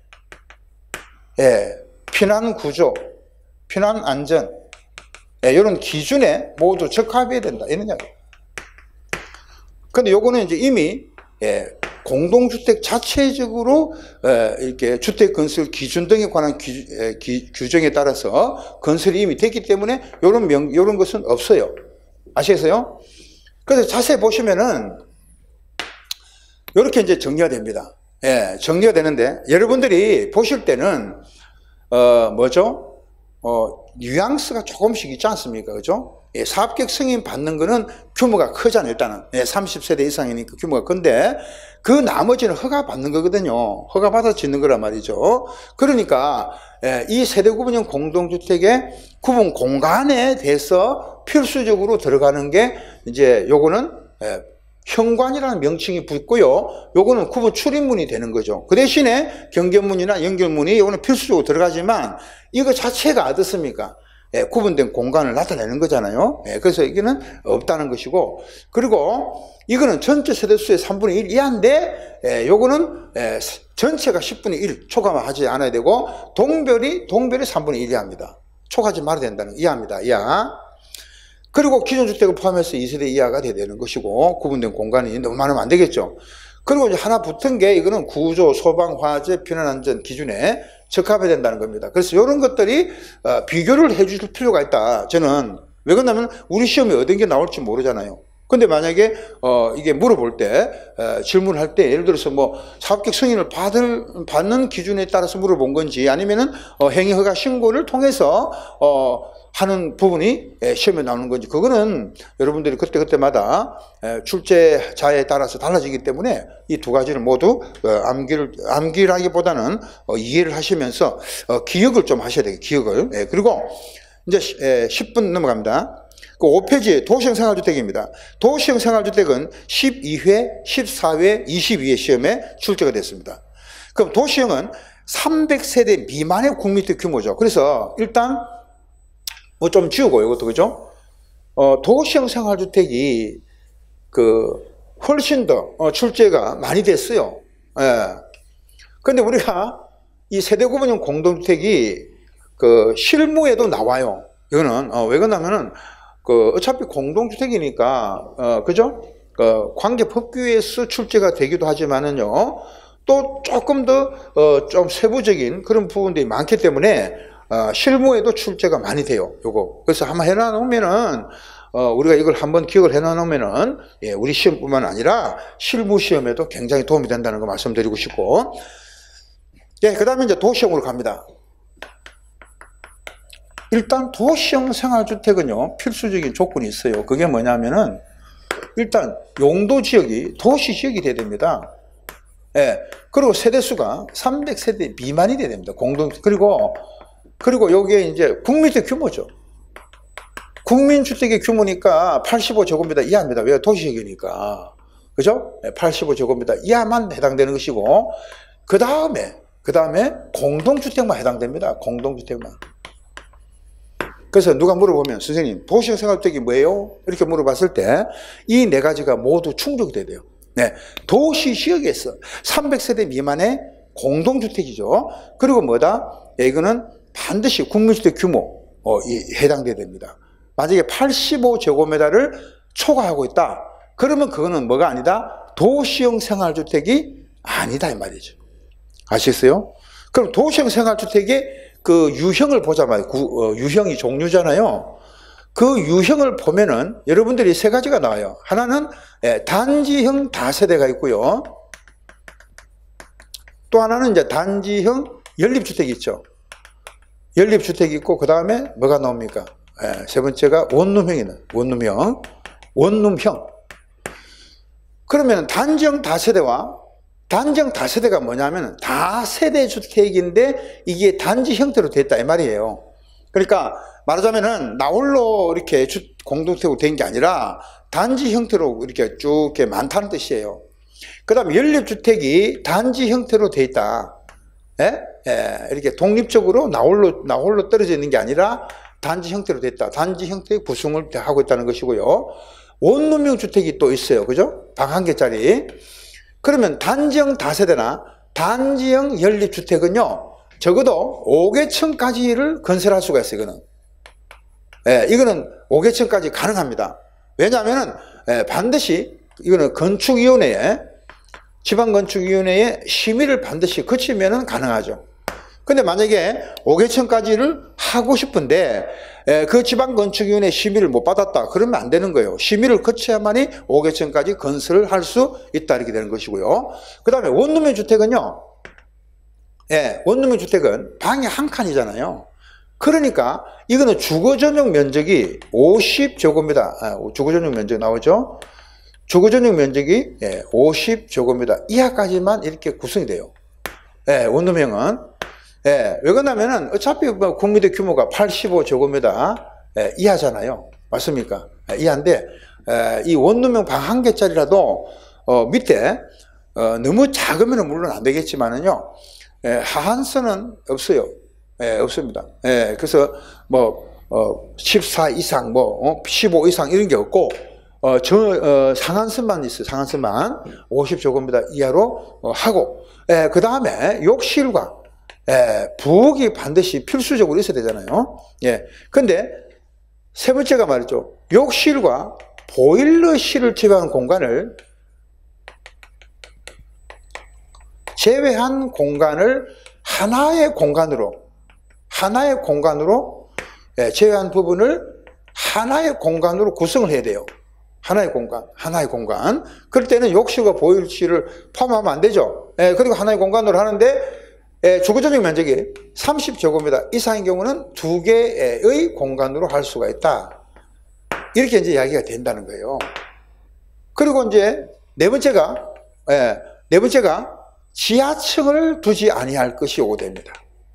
예, 피난 구조, 피난 안전, 예, 이런 기준에 모두 적합해야 된다 이런 이야기. 근데 요거는 이제 이미 예, 공동주택 자체적으로 예, 이렇게 주택 건설 기준 등에 관한 기, 예, 기, 규정에 따라서 건설이 이미 됐기 때문에 요런 명, 요런 것은 없어요. 아시겠어요? 그래서 자세히 보시면은 이렇게 이제 정리가 됩니다. 예, 정리가 되는데 여러분들이 보실 때는 어, 뭐죠? 어, 뉘앙스가 조금씩 있지 않습니까? 그죠? 예, 사업계획 승인 받는 거는 규모가 크잖아요. 일단은 예, 삼십 세대 이상이니까 규모가 큰데 그 나머지는 허가 받는 거거든요. 허가 받아 짓는 거란 말이죠. 그러니까 예, 이 세대 구분형 공동주택의 구분 공간에 대해서 필수적으로 들어가는 게 이제 요거는 예, 현관이라는 명칭이 붙고요. 요거는 구분 출입문이 되는 거죠. 그 대신에 경계문이나 연결문이 요거는 필수적으로 들어가지만 이거 자체가 어떻습니까? 예, 구분된 공간을 나타내는 거잖아요. 예, 그래서 이게는 없다는 것이고, 그리고 이거는 전체 세대수의 삼분의 일 이하인데, 예, 요거는 예, 전체가 십분의 일 초과하지 않아야 되고, 동별이 동별이 삼분의 일 이하입니다. 초과하지 말아야 된다는 이하입니다. 이하. 그리고 기존 주택을 포함해서 이 세대 이하가 돼야 되는 것이고, 구분된 공간이 너무 많으면 안 되겠죠. 그리고 이제 하나 붙은 게 이거는 구조, 소방, 화재, 피난안전 기준에 적합해야 된다는 겁니다. 그래서 이런 것들이 비교를 해 주실 필요가 있다. 저는 왜 그러냐면 우리 시험에 어떤 게 나올지 모르잖아요. 근데 만약에 어 이게 물어볼 때 에, 질문할 때 예를 들어서 뭐 사업계획 승인을 받을 받는 기준에 따라서 물어본 건지 아니면은 어 행위허가 신고를 통해서 어 하는 부분이 시험에 나오는 건지 그거는 여러분들이 그때그때마다 출제자에 따라서 달라지기 때문에 이 두 가지를 모두 암기를, 암기라기보다는 이해를 하시면서 기억을 좀 하셔야 돼요. 기억을. 그리고 이제 십 분 넘어갑니다. 그 오 페이지 도시형 생활주택입니다. 도시형 생활주택은 십이 회, 십사 회, 이십이 회 시험에 출제가 됐습니다. 그럼 도시형은 삼백 세대 미만의 국민주택 규모죠. 그래서 일단 뭐 좀 지우고 이것도 그죠? 어, 도시형 생활주택이 그 훨씬 더 어, 출제가 많이 됐어요. 예. 근데 우리가 이 세대구분형 공동주택이 그 실무에도 나와요. 이거는 어, 왜 그러냐면은 그 어차피 공동주택이니까 어, 그죠? 그 관계법규에서 출제가 되기도 하지만은요 또 조금 더 어, 좀 세부적인 그런 부분들이 많기 때문에. 어, 실무에도 출제가 많이 돼요. 요거. 그래서 한번 해놔놓으면은, 어, 우리가 이걸 한번 기억을 해놔놓으면은, 예, 우리 시험뿐만 아니라 실무 시험에도 굉장히 도움이 된다는 거 말씀드리고 싶고. 예, 그 다음에 이제 도시형으로 갑니다. 일단 도시형 생활주택은요, 필수적인 조건이 있어요. 그게 뭐냐면은, 일단 용도 지역이 도시 지역이 돼야 됩니다. 예, 그리고 세대수가 삼백 세대 미만이 돼야 됩니다. 공동, 그리고 그리고 여기에 이제 국민주택 규모죠. 국민주택의 규모니까 팔십오 제곱미터 이하입니다. 왜? 도시적이니까. 그죠? 팔십오 제곱미터 이하만 해당되는 것이고, 그 다음에, 그 다음에 공동주택만 해당됩니다. 공동주택만. 그래서 누가 물어보면, 선생님, 도시형 생활주택이 뭐예요? 이렇게 물어봤을 때, 이 네 가지가 모두 충족이 돼야 돼요. 네. 도시지역에서 삼백 세대 미만의 공동주택이죠. 그리고 뭐다? 이거는 반드시 국민주택 규모 어, 이, 해당돼야 됩니다. 만약에 팔십오 제곱미터를 초과하고 있다. 그러면 그거는 뭐가 아니다? 도시형 생활주택이 아니다 이 말이죠. 아시겠어요? 그럼 도시형 생활주택의 그 유형을 보자마자 구, 어, 유형이 종류잖아요. 그 유형을 보면은 여러분들이 세 가지가 나와요. 하나는 예, 단지형 다세대가 있고요. 또 하나는 이제 단지형 연립주택이 있죠. 연립주택이 있고, 그 다음에 뭐가 나옵니까? 예, 세 번째가 원룸형이네. 원룸형. 원룸형. 그러면 단지형 다세대와 단지형 다세대가 뭐냐면 다세대 주택인데 이게 단지 형태로 됐다 이 말이에요. 그러니까 말하자면은 나홀로 이렇게 공동주택으로 된 게 아니라 단지 형태로 이렇게 쭉 이렇게 많다는 뜻이에요. 그 다음에 연립주택이 단지 형태로 돼 있다. 예? 예, 이렇게 독립적으로 나홀로, 나홀로 떨어져 있는 게 아니라 단지 형태로 됐다. 단지 형태의 구성을 하고 있다는 것이고요. 원룸형 주택이 또 있어요. 그죠? 방 한 개짜리. 그러면 단지형 다세대나 단지형 연립주택은요, 적어도 오 개층까지를 건설할 수가 있어요, 이거는. 예, 이거는 오 개층까지 가능합니다. 왜냐하면은, 예, 반드시, 이거는 건축위원회에 지방건축위원회의 심의를 반드시 거치면 가능하죠. 근데 만약에 오 개층까지를 하고 싶은데 그 지방건축위원회 심의를 못 받았다 그러면 안 되는 거예요. 심의를 거쳐야만이 오 개층까지 건설을 할 수 있다 이렇게 되는 것이고요. 그 다음에 원룸형 주택은요, 예, 원룸형 주택은 방이 한 칸이잖아요. 그러니까 이거는 주거 전용 면적이 오십 제곱미터, 아, 주거 전용 면적 나오죠? 주거 전용 면적이 예, 오십 제곱미터 이하까지만 이렇게 구성이 돼요. 예, 원룸형은. 예, 왜 그러냐면은 어차피 뭐 국민대 규모가 팔십오 제곱미터 예, 이하잖아요. 맞습니까? 예, 이하인데, 예, 이 원룸형 방 한 개짜리라도, 어, 밑에, 어, 너무 작으면 물론 안 되겠지만은요, 예, 하한선은 없어요. 예, 없습니다. 예, 그래서 뭐, 어, 십사 이상, 뭐, 어, 십오 이상 이런 게 없고, 어, 저, 어, 상한선만 있어요. 상한선만. 오십 제곱미터 이하로 어, 하고, 예, 그 다음에 욕실과, 예, 부엌이 반드시 필수적으로 있어야 되잖아요. 예. 근데 세 번째가 말이죠. 욕실과 보일러실을 제외한 공간을, 제외한 공간을 하나의 공간으로, 하나의 공간으로, 예, 제외한 부분을 하나의 공간으로 구성을 해야 돼요. 하나의 공간, 하나의 공간. 그럴 때는 욕실과 보일러실을 포함하면 안 되죠. 예, 그리고 하나의 공간으로 하는데, 예, 주거 전용 면적이 삼십 제곱미터 이상인 경우는 두 개의 공간으로 할 수가 있다. 이렇게 이제 이야기가 된다는 거예요. 그리고 이제 네 번째가, 예, 네 번째가 지하층을 두지 아니할 것이 오고 됩니다.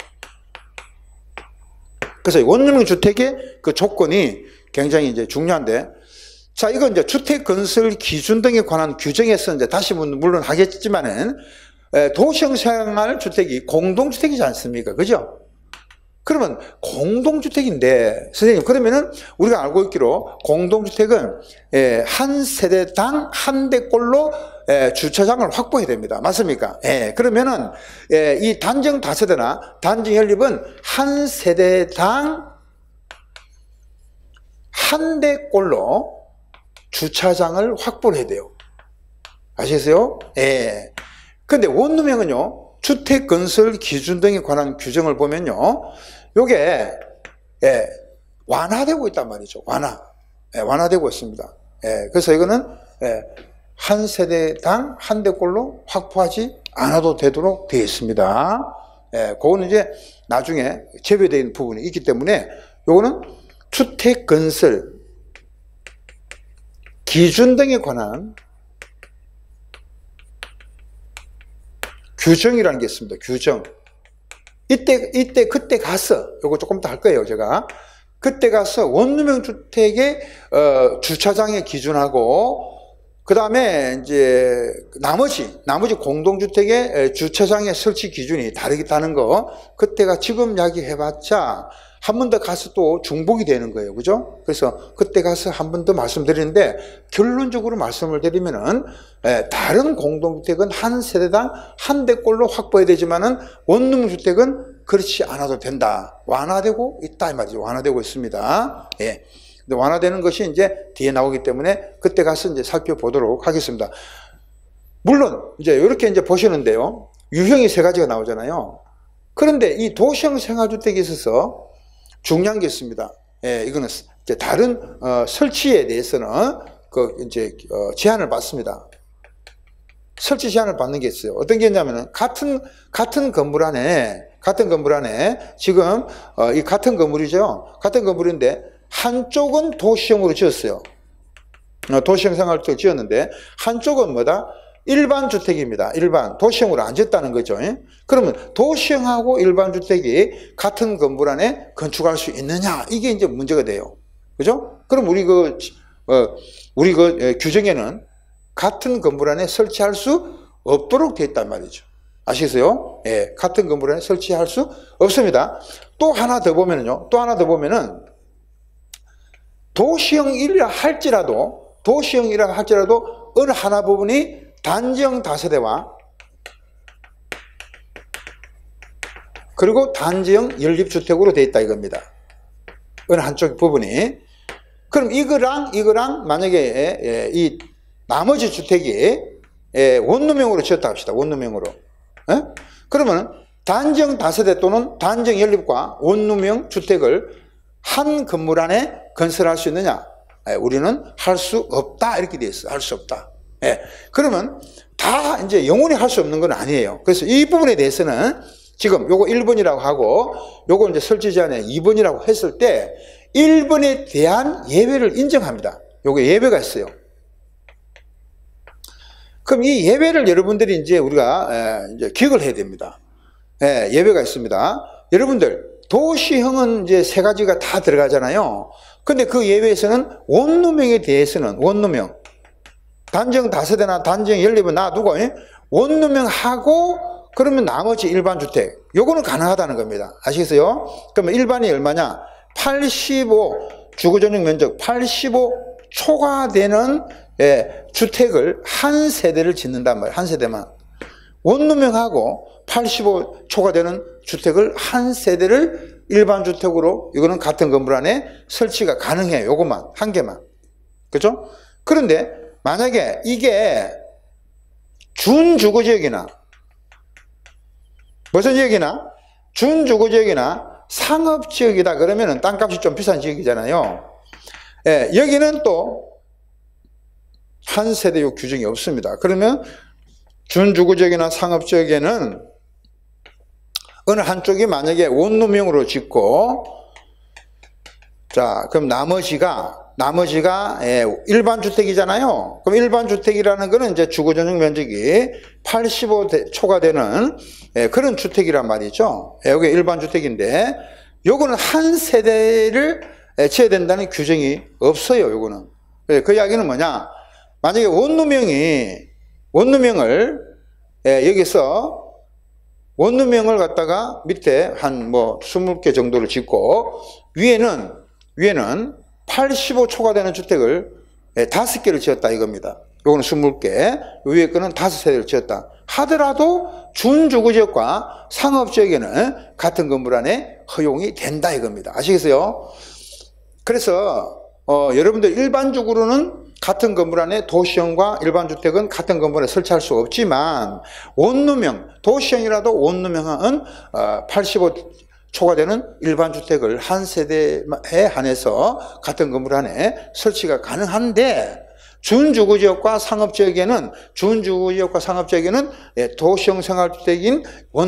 그래서 원룸형 주택의 그 조건이 굉장히 이제 중요한데, 자, 이건 이제 주택 건설 기준 등에 관한 규정에서 이제 다시 물론 하겠지만은, 도시형 생활 주택이 공동주택이지 않습니까? 그죠? 그러면 공동주택인데, 선생님, 그러면은 우리가 알고 있기로 공동주택은 한 세대당 한 대꼴로 주차장을 확보해야 됩니다. 맞습니까? 그러면은 이 단정 다세대나 단정 연립은 한 세대당 한 대꼴로 주차장을 확보를 해야 돼요. 아시겠어요? 예. 근데 원룸형은요, 주택 건설 기준 등에 관한 규정을 보면요, 요게, 예, 완화되고 있단 말이죠. 완화. 예, 완화되고 있습니다. 예, 그래서 이거는, 예, 한 세대당 한 대꼴로 확보하지 않아도 되도록 되어 있습니다. 예, 그거는 이제 나중에 제외되어 있는 부분이 있기 때문에, 요거는 주택 건설 기준 등에 관한 규정이라는 게 있습니다. 규정. 이때, 이때, 그때 가서, 요거 조금 더 할 거예요, 제가. 그때 가서 원룸형 주택의, 어, 주차장의 기준하고, 그 다음에 이제, 나머지, 나머지 공동주택의 주차장의 설치 기준이 다르겠다는 거, 그때가 지금 이야기해봤자, 한 번 더 가서 또 중복이 되는 거예요. 그죠? 그래서 그때 가서 한 번 더 말씀드리는데, 결론적으로 말씀을 드리면은, 예, 다른 공동주택은 한 세대당 한 대꼴로 확보해야 되지만은, 원룸주택은 그렇지 않아도 된다. 완화되고 있다. 이 말이죠. 완화되고 있습니다. 예. 근데 완화되는 것이 이제 뒤에 나오기 때문에, 그때 가서 이제 살펴보도록 하겠습니다. 물론, 이제 이렇게 이제 보시는데요. 유형이 세 가지가 나오잖아요. 그런데 이 도시형 생활주택에 있어서 중요한 게 있습니다. 예, 이거는 이제 다른 어, 설치에 대해서는 그 이제 어, 제한을 받습니다. 설치 제한을 받는 게 있어요. 어떤 게 있냐면은 같은 같은 건물 안에 같은 건물 안에 지금 어, 이 같은 건물이죠. 같은 건물인데 한쪽은 도시형으로 지었어요. 어, 도시형 생활주택 지었는데 한쪽은 뭐다? 일반 주택입니다. 일반 도시형으로 안 지었다는 거죠. 그러면 도시형하고 일반 주택이 같은 건물 안에 건축할 수 있느냐, 이게 이제 문제가 돼요. 그죠? 그럼 우리 그 어, 우리 그 규정에는 같은 건물 안에 설치할 수 없도록 되어 있단 말이죠. 아시겠어요? 예, 같은 건물 안에 설치할 수 없습니다. 또 하나 더 보면은요. 또 하나 더 보면은 도시형이라 할지라도 도시형이라 할지라도 어느 하나 부분이 단지형 다세대와 그리고 단지형 연립주택으로 되어 있다 이겁니다. 어느 한쪽 부분이. 그럼 이거랑 이거랑 만약에 이 나머지 주택이 원룸형으로 지었다 합시다. 원룸형으로. 그러면 단지형 다세대 또는 단지형 연립과 원룸형 주택을 한 건물 안에 건설할 수 있느냐? 우리는 할 수 없다 이렇게 되어 있어요. 할 수 없다. 예. 그러면 다 이제 영원히 할 수 없는 건 아니에요. 그래서 이 부분에 대해서는 지금 요거 일 번이라고 하고 요거 이제 설치 제한에 이 번이라고 했을 때 일 번에 대한 예외를 인정합니다. 요게 예외가 있어요. 그럼 이 예외를 여러분들이 이제 우리가 이제 기억을 해야 됩니다. 예, 예외가 있습니다. 여러분들 도시형은 이제 세 가지가 다 들어가잖아요. 근데 그 예외에서는 원룸형에 대해서는 원룸형 단정 다세대나 단정 연립은 놔두고 원룸형하고 그러면 나머지 일반 주택 요거는 가능하다는 겁니다. 아시겠어요? 그러면 일반이 얼마냐? 팔십오 주거전용 면적 팔십오 초과되는 예, 주택을 한 세대를 짓는단 말이에요. 한 세대만. 원룸형하고 팔십오 초과되는 주택을 한 세대를 일반 주택으로 이거는 같은 건물 안에 설치가 가능해요. 요것만 한 개만. 그렇죠? 그런데 만약에 이게 준주거지역이나 무슨 지역이나 준주거지역이나 상업지역이다 그러면은 땅값이 좀 비싼 지역이잖아요. 예, 여기는 또 한 세대요 규정이 없습니다. 그러면 준주거지역이나 상업지역에는 어느 한쪽이 만약에 원룸형으로 짓고 자 그럼 나머지가 나머지가 예, 일반 주택이잖아요. 그럼 일반 주택이라는 거는 이제 주거전용 면적이 팔십오 초과되는 예, 그런 주택이란 말이죠. 예, 여기 일반 주택인데 요거는 한 세대를 예, 지어야 된다는 규정이 없어요. 요거는. 예, 그 이야기는 뭐냐? 만약에 원룸형이 원룸형을 예, 여기서 원룸형을 갖다가 밑에 한 뭐 스무 개 정도를 짓고 위에는 위에는 팔십오 초과되는 주택을 다섯 개를 지었다 이겁니다. 요거는 스무 개, 위에 거는 다섯 세대를 지었다 하더라도 준주거지역과 상업지역에는 같은 건물 안에 허용이 된다 이겁니다. 아시겠어요? 그래서 어, 여러분들 일반적으로는 같은 건물 안에 도시형과 일반 주택은 같은 건물에 설치할 수 없지만 원룸형, 도시형이라도 원룸형은 어, 팔십오 초과되는 일반 주택을 한 세대에 한해서 같은 건물 안에 설치가 가능한데 준주거지역과 상업지역에는 준주거지역과 상업지역에는 도시형 생활주택인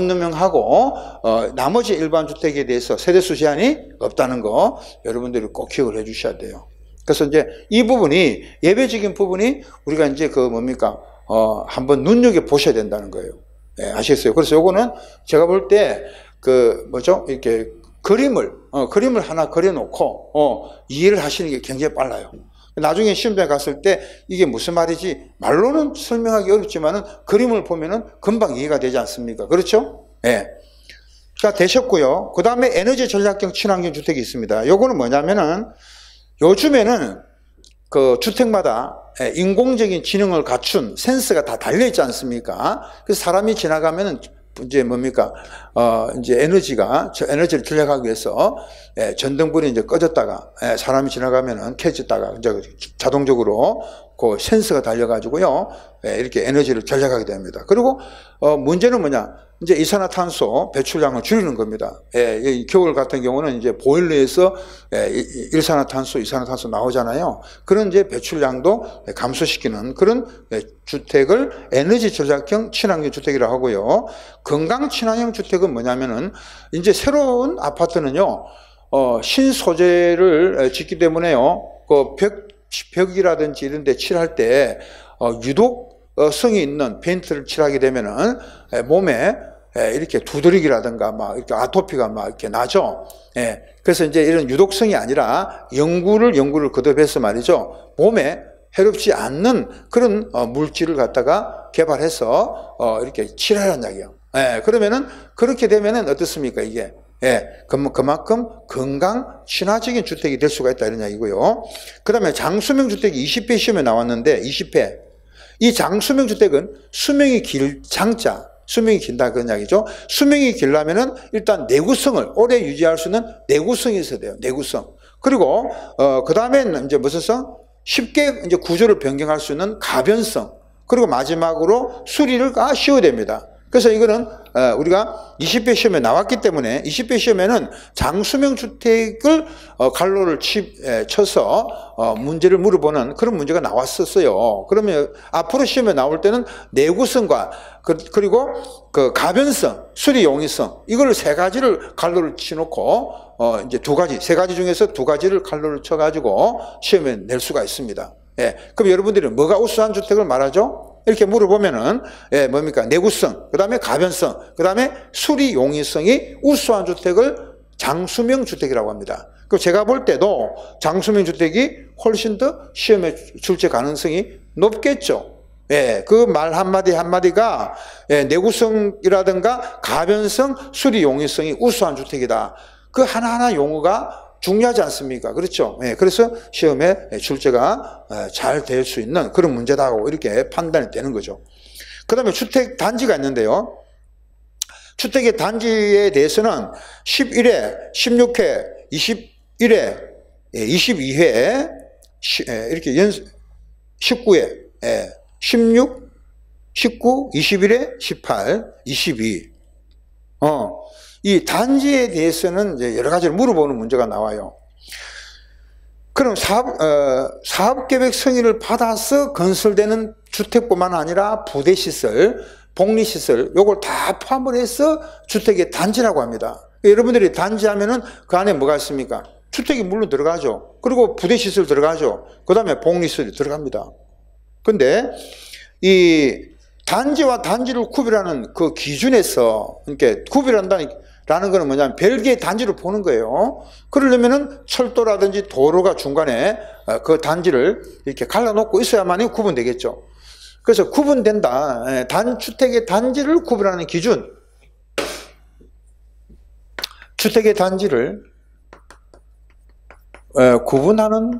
원룸형하고 어, 나머지 일반 주택에 대해서 세대수 제한이 없다는 거 여러분들이 꼭 기억을 해 주셔야 돼요. 그래서 이제 이 부분이 예외적인 부분이 우리가 이제 그 뭡니까 어, 한번 눈여겨 보셔야 된다는 거예요. 예, 아시겠어요? 그래서 요거는 제가 볼 때 그 뭐죠 이렇게 그림을 어, 그림을 하나 그려놓고 어, 이해를 하시는 게 굉장히 빨라요. 나중에 시험장에 갔을 때 이게 무슨 말이지 말로는 설명하기 어렵지만은 그림을 보면은 금방 이해가 되지 않습니까? 그렇죠? 예. 자, 되셨고요. 그 다음에 에너지 전략형 친환경 주택이 있습니다. 요거는 뭐냐면은 요즘에는 그 주택마다 인공적인 지능을 갖춘 센서가 다 달려있지 않습니까? 그래서 사람이 지나가면은 이제 뭡니까? 어, 이제 에너지가, 저 에너지를 절약하기 위해서, 예, 전등불이 이제 꺼졌다가, 예, 사람이 지나가면은 켜졌다가, 이제 자동적으로 그 센서가 달려가지고요, 예, 이렇게 에너지를 절약하게 됩니다. 그리고, 어, 문제는 뭐냐? 이제 이산화탄소 배출량을 줄이는 겁니다. 예, 이 겨울 같은 경우는 이제 보일러에서 예, 일산화탄소, 이산화탄소 나오잖아요. 그런 이제 배출량도 감소시키는 그런 주택을 에너지 절약형 친환경 주택이라고 하고요. 건강 친환경 주택은 뭐냐면은 이제 새로운 아파트는요, 어, 신소재를 짓기 때문에요, 그 벽, 벽이라든지 이런 데 칠할 때, 어, 유독 성이 있는 페인트를 칠하게 되면은 몸에 이렇게 두드러기라든가 막 이렇게 아토피가 막 이렇게 나죠. 예. 그래서 이제 이런 유독성이 아니라 연구를 연구를 거듭해서 말이죠. 몸에 해롭지 않는 그런 어, 물질을 갖다가 개발해서 어, 이렇게 칠하라는 이야기예요. 예. 그러면은 그렇게 되면은 어떻습니까 이게? 예. 그만큼 건강 친화적인 주택이 될 수가 있다 이런 이야기고요. 그 다음에 장수명 주택이 이십 회 시험에 나왔는데 이십 회. 이 장수명 주택은 수명이 길 장자. 수명이 긴다 그런 이야기죠. 수명이 길려면은 일단 내구성을 오래 유지할 수 있는 내구성이 있어야 돼요. 내구성. 그리고 어 그다음에는 이제 무슨 성? 쉽게 이제 구조를 변경할 수 있는 가변성. 그리고 마지막으로 수리를 아 쉬워야 됩니다. 그래서 이거는 어, 우리가 이십 회 시험에 나왔기 때문에 이십 회 시험에는 장수명 주택을 어, 갈로를 치, 에, 쳐서 어, 문제를 물어보는 그런 문제가 나왔었어요. 그러면 앞으로 시험에 나올 때는 내구성과 그, 그리고 그 가변성, 수리 용이성 이걸 세 가지를 갈로를 치놓고 어, 이제 두 가지, 세 가지 중에서 두 가지를 갈로를 쳐가지고 시험에 낼 수가 있습니다. 예, 그럼 여러분들이 뭐가 우수한 주택을 말하죠? 이렇게 물어보면은, 예, 뭡니까? 내구성, 그 다음에 가변성, 그 다음에 수리 용이성이 우수한 주택을 장수명 주택이라고 합니다. 그 제가 볼 때도 장수명 주택이 훨씬 더 시험에 출제 가능성이 높겠죠. 예, 그 말 한마디 한마디가, 예, 내구성이라든가 가변성, 수리 용이성이 우수한 주택이다. 그 하나하나 용어가 중요하지 않습니까? 그렇죠? 예, 그래서 시험에 출제가 잘 될 수 있는 그런 문제다고 이렇게 판단이 되는 거죠. 그 다음에 주택 단지가 있는데요. 주택의 단지에 대해서는 십일 회, 십육 회, 이십일 회, 이십이 회, 이렇게 연, 십구 회, 십육, 십구, 이십일 회, 십팔, 이십이. 어. 이 단지에 대해서는 이제 여러 가지를 물어보는 문제가 나와요. 그럼 사업, 어, 사업계획 승인을 받아서 건설되는 주택뿐만 아니라 부대시설, 복리시설, 요걸 다 포함을 해서 주택의 단지라고 합니다. 여러분들이 단지 하면은 그 안에 뭐가 있습니까? 주택이 물론 들어가죠. 그리고 부대시설 들어가죠. 그 다음에 복리시설이 들어갑니다. 근데 이 단지와 단지를 구별하는 그 기준에서, 이렇게 구별한다는 라는 거는 뭐냐면 별개의 단지를 보는 거예요. 그러려면은 철도라든지 도로가 중간에 그 단지를 이렇게 갈라놓고 있어야만이 구분되겠죠. 그래서 구분된다. 단주택의 단지를 구별하는 기준. 주택의 단지를 구분하는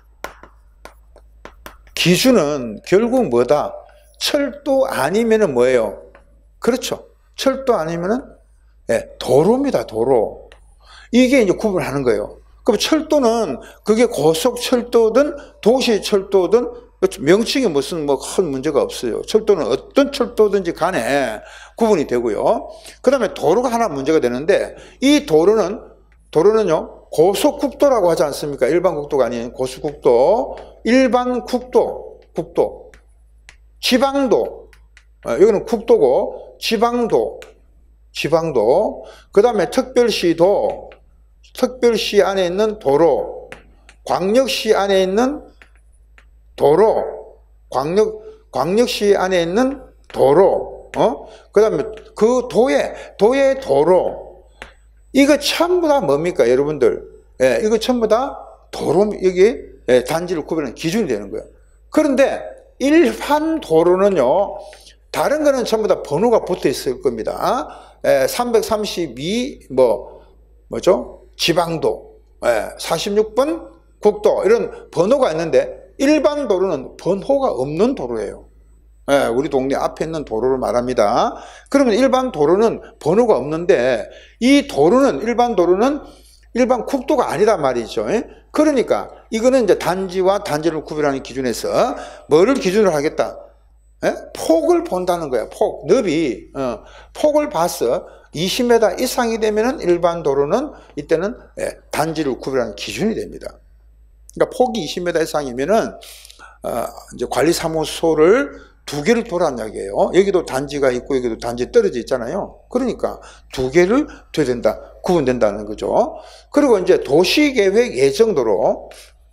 기준은 결국 뭐다? 철도 아니면은 뭐예요? 그렇죠. 철도 아니면은 네, 도로입니다, 도로. 이게 이제 구분하는 거예요. 그럼 철도는 그게 고속철도든 도시철도든 명칭이 무슨 뭐 큰 문제가 없어요. 철도는 어떤 철도든지 간에 구분이 되고요. 그 다음에 도로가 하나 문제가 되는데 이 도로는, 도로는요, 고속국도라고 하지 않습니까? 일반 국도가 아닌 고속국도, 일반 국도, 국도, 지방도, 여기는 국도고, 지방도, 지방도, 그 다음에 특별시도, 특별시 안에 있는 도로, 광역시 안에 있는 도로, 광역, 광역시 안에 있는 도로, 어? 그 다음에 그 도에, 도의 도로, 이거 전부 다 뭡니까, 여러분들? 예, 이거 전부 다 도로, 여기 예, 단지를 구별하는 기준이 되는 거예요. 그런데 일반 도로는요, 다른 거는 전부 다 번호가 붙어 있을 겁니다. 예, 삼백삼십이, 뭐, 뭐죠? 지방도, 예, 사십육 번 국도, 이런 번호가 있는데, 일반 도로는 번호가 없는 도로예요. 예, 우리 동네 앞에 있는 도로를 말합니다. 그러면 일반 도로는 번호가 없는데, 이 도로는, 일반 도로는 일반 국도가 아니란 말이죠. 예? 그러니까, 이거는 이제 단지와 단지를 구별하는 기준에서 뭐를 기준으로 하겠다? 예? 폭을 본다는 거야. 폭, 너비, 어, 폭을 봐서 이십 미터 이상이 되면은 일반 도로는 이때는 예, 단지를 구별하는 기준이 됩니다. 그러니까 폭이 이십 미터 이상이면은 어, 이제 관리사무소를 두 개를 돌아는 이야기예요. 여기도 단지가 있고 여기도 단지 떨어져 있잖아요. 그러니까 두 개를 둬야 된다, 구분된다는 거죠. 그리고 이제 도시계획 예정도로.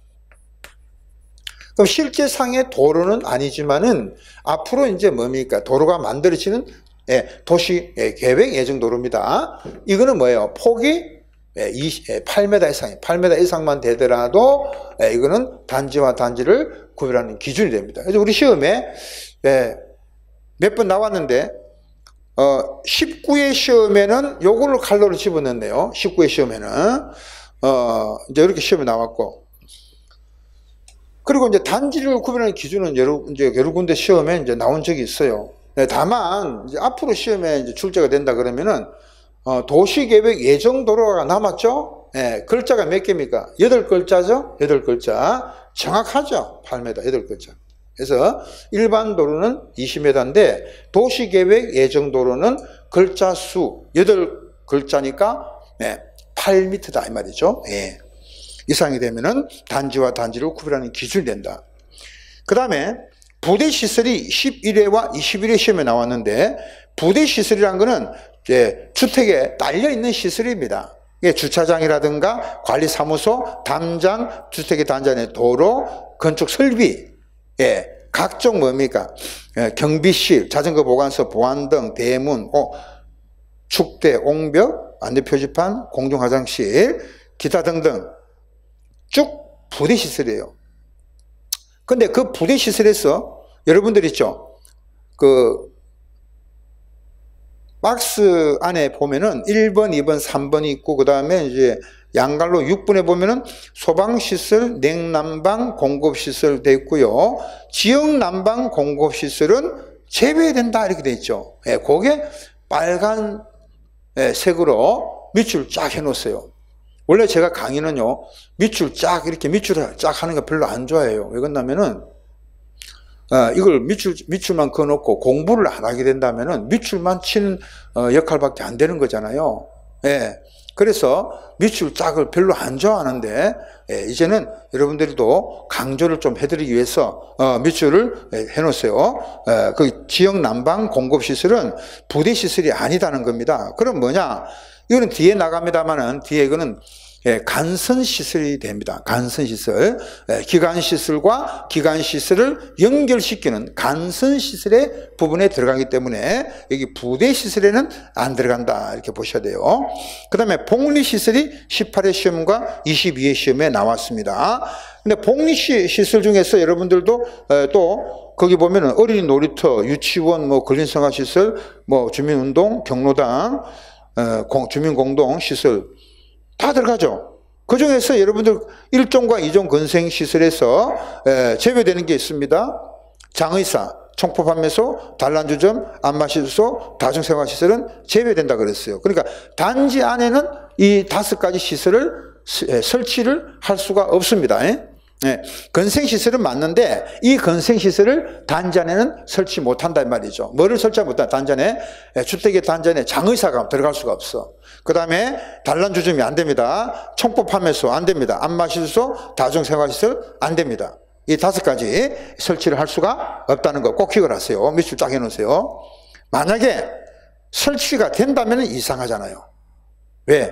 그럼 실제상의 도로는 아니지만은 앞으로 이제 뭡니까? 도로가 만들어지는 예, 도시 예, 계획 예정 도로입니다. 이거는 뭐예요? 폭이 예, 예, 팔 미터 이상, 팔 미터 이상만 되더라도 예, 이거는 단지와 단지를 구별하는 기준이 됩니다. 그래서 우리 시험에 예, 몇 번 나왔는데 어, 십구 회 시험에는 요걸로 칼로를 집어넣네요. 십구 회 시험에는 어, 이제 이렇게 시험에 나왔고. 그리고 이제 단지를 구별하는 기준은 여러, 이제 여러 군데 시험에 이제 나온 적이 있어요. 네, 다만, 이제 앞으로 시험에 이제 출제가 된다 그러면은, 어, 도시계획 예정도로가 남았죠? 네, 글자가 몇 개입니까? 여덟 글자죠? 여덟 글자. 정확하죠? 팔 미터, 여덟 글자. 그래서 일반 도로는 이십 미터인데 도시계획 예정도로는 글자 수 여덟 글자니까 네, 팔 미터다 이 말이죠. 예. 이상이 되면은 단지와 단지를 구별하는 기준이 된다. 그 다음에 부대시설이 십일 회와 이십일 회 시험에 나왔는데 부대시설이라는 거는 이제 주택에 딸려있는 시설입니다. 주차장이라든가 관리사무소, 담장, 주택의 단장의 도로, 건축 설비, 예, 각종 뭡니까? 예, 경비실, 자전거 보관소, 보안등, 대문, 어, 축대, 옹벽, 안내표지판, 공중화장실, 기타 등등 쭉 부대시설이에요. 근데 그 부대시설에서 여러분들 있죠? 그 박스 안에 보면은 일 번, 이 번, 삼 번이 있고, 그 다음에 이제 양갈로 육 번에 보면은 소방시설, 냉난방, 공급시설 돼 있고요. 지역난방, 공급시설은 제외된다 이렇게 돼 있죠. 예, 그게 빨간 예, 색으로 밑줄 쫙 해놓았어요. 원래 제가 강의는요, 밑줄 쫙 이렇게 밑줄을 쫙 하는 거 별로 안 좋아해요. 왜 그러냐면은 어, 이걸 밑줄, 밑줄만 그어놓고 공부를 안 하게 된다면은 밑줄만 치는 어, 역할밖에 안 되는 거잖아요. 예. 그래서 밑줄 짝을 별로 안 좋아하는데, 예, 이제는 여러분들도 강조를 좀 해드리기 위해서, 어, 밑줄을 예, 해놓으세요. 예, 그 지역 난방 공급시설은 부대시설이 아니다는 겁니다. 그럼 뭐냐? 이거는 뒤에 나갑니다만은, 뒤에 이거는 예, 간선시설이 됩니다. 간선시설. 예, 기관시설과 기관시설을 연결시키는 간선시설의 부분에 들어가기 때문에 여기 부대시설에는 안 들어간다. 이렇게 보셔야 돼요. 그 다음에 복리시설이 십팔 회 시험과 이십이 회 시험에 나왔습니다. 근데 복리시설 중에서 여러분들도 예, 또 거기 보면은 어린이 놀이터, 유치원, 뭐 근린생활시설, 뭐 주민운동, 경로당, 어, 주민공동시설 다 들어가죠. 그 중에서 여러분들 일 종과 이 종 건생시설에서 제외되는 게 있습니다. 장의사, 총포판매소, 단란주점, 안마시설소, 다중생활시설은 제외된다 그랬어요. 그러니까 단지 안에는 이 다섯 가지 시설을 설치를 할 수가 없습니다. 네. 건생시설은 맞는데 이 건생시설을 단지 안에는 설치 못한다 이 말이죠. 뭐를 설치 못한다? 단지 안에 주택의 단지 안에 장의사가 들어갈 수가 없어. 그 다음에 단란주점이 안 됩니다. 총포판매소 안 됩니다. 안마시설소, 다중생활시설 안 됩니다. 이 다섯 가지 설치를 할 수가 없다는 거 꼭 기억을 하세요. 밑줄 쫙 해놓으세요. 만약에 설치가 된다면 이상하잖아요. 왜?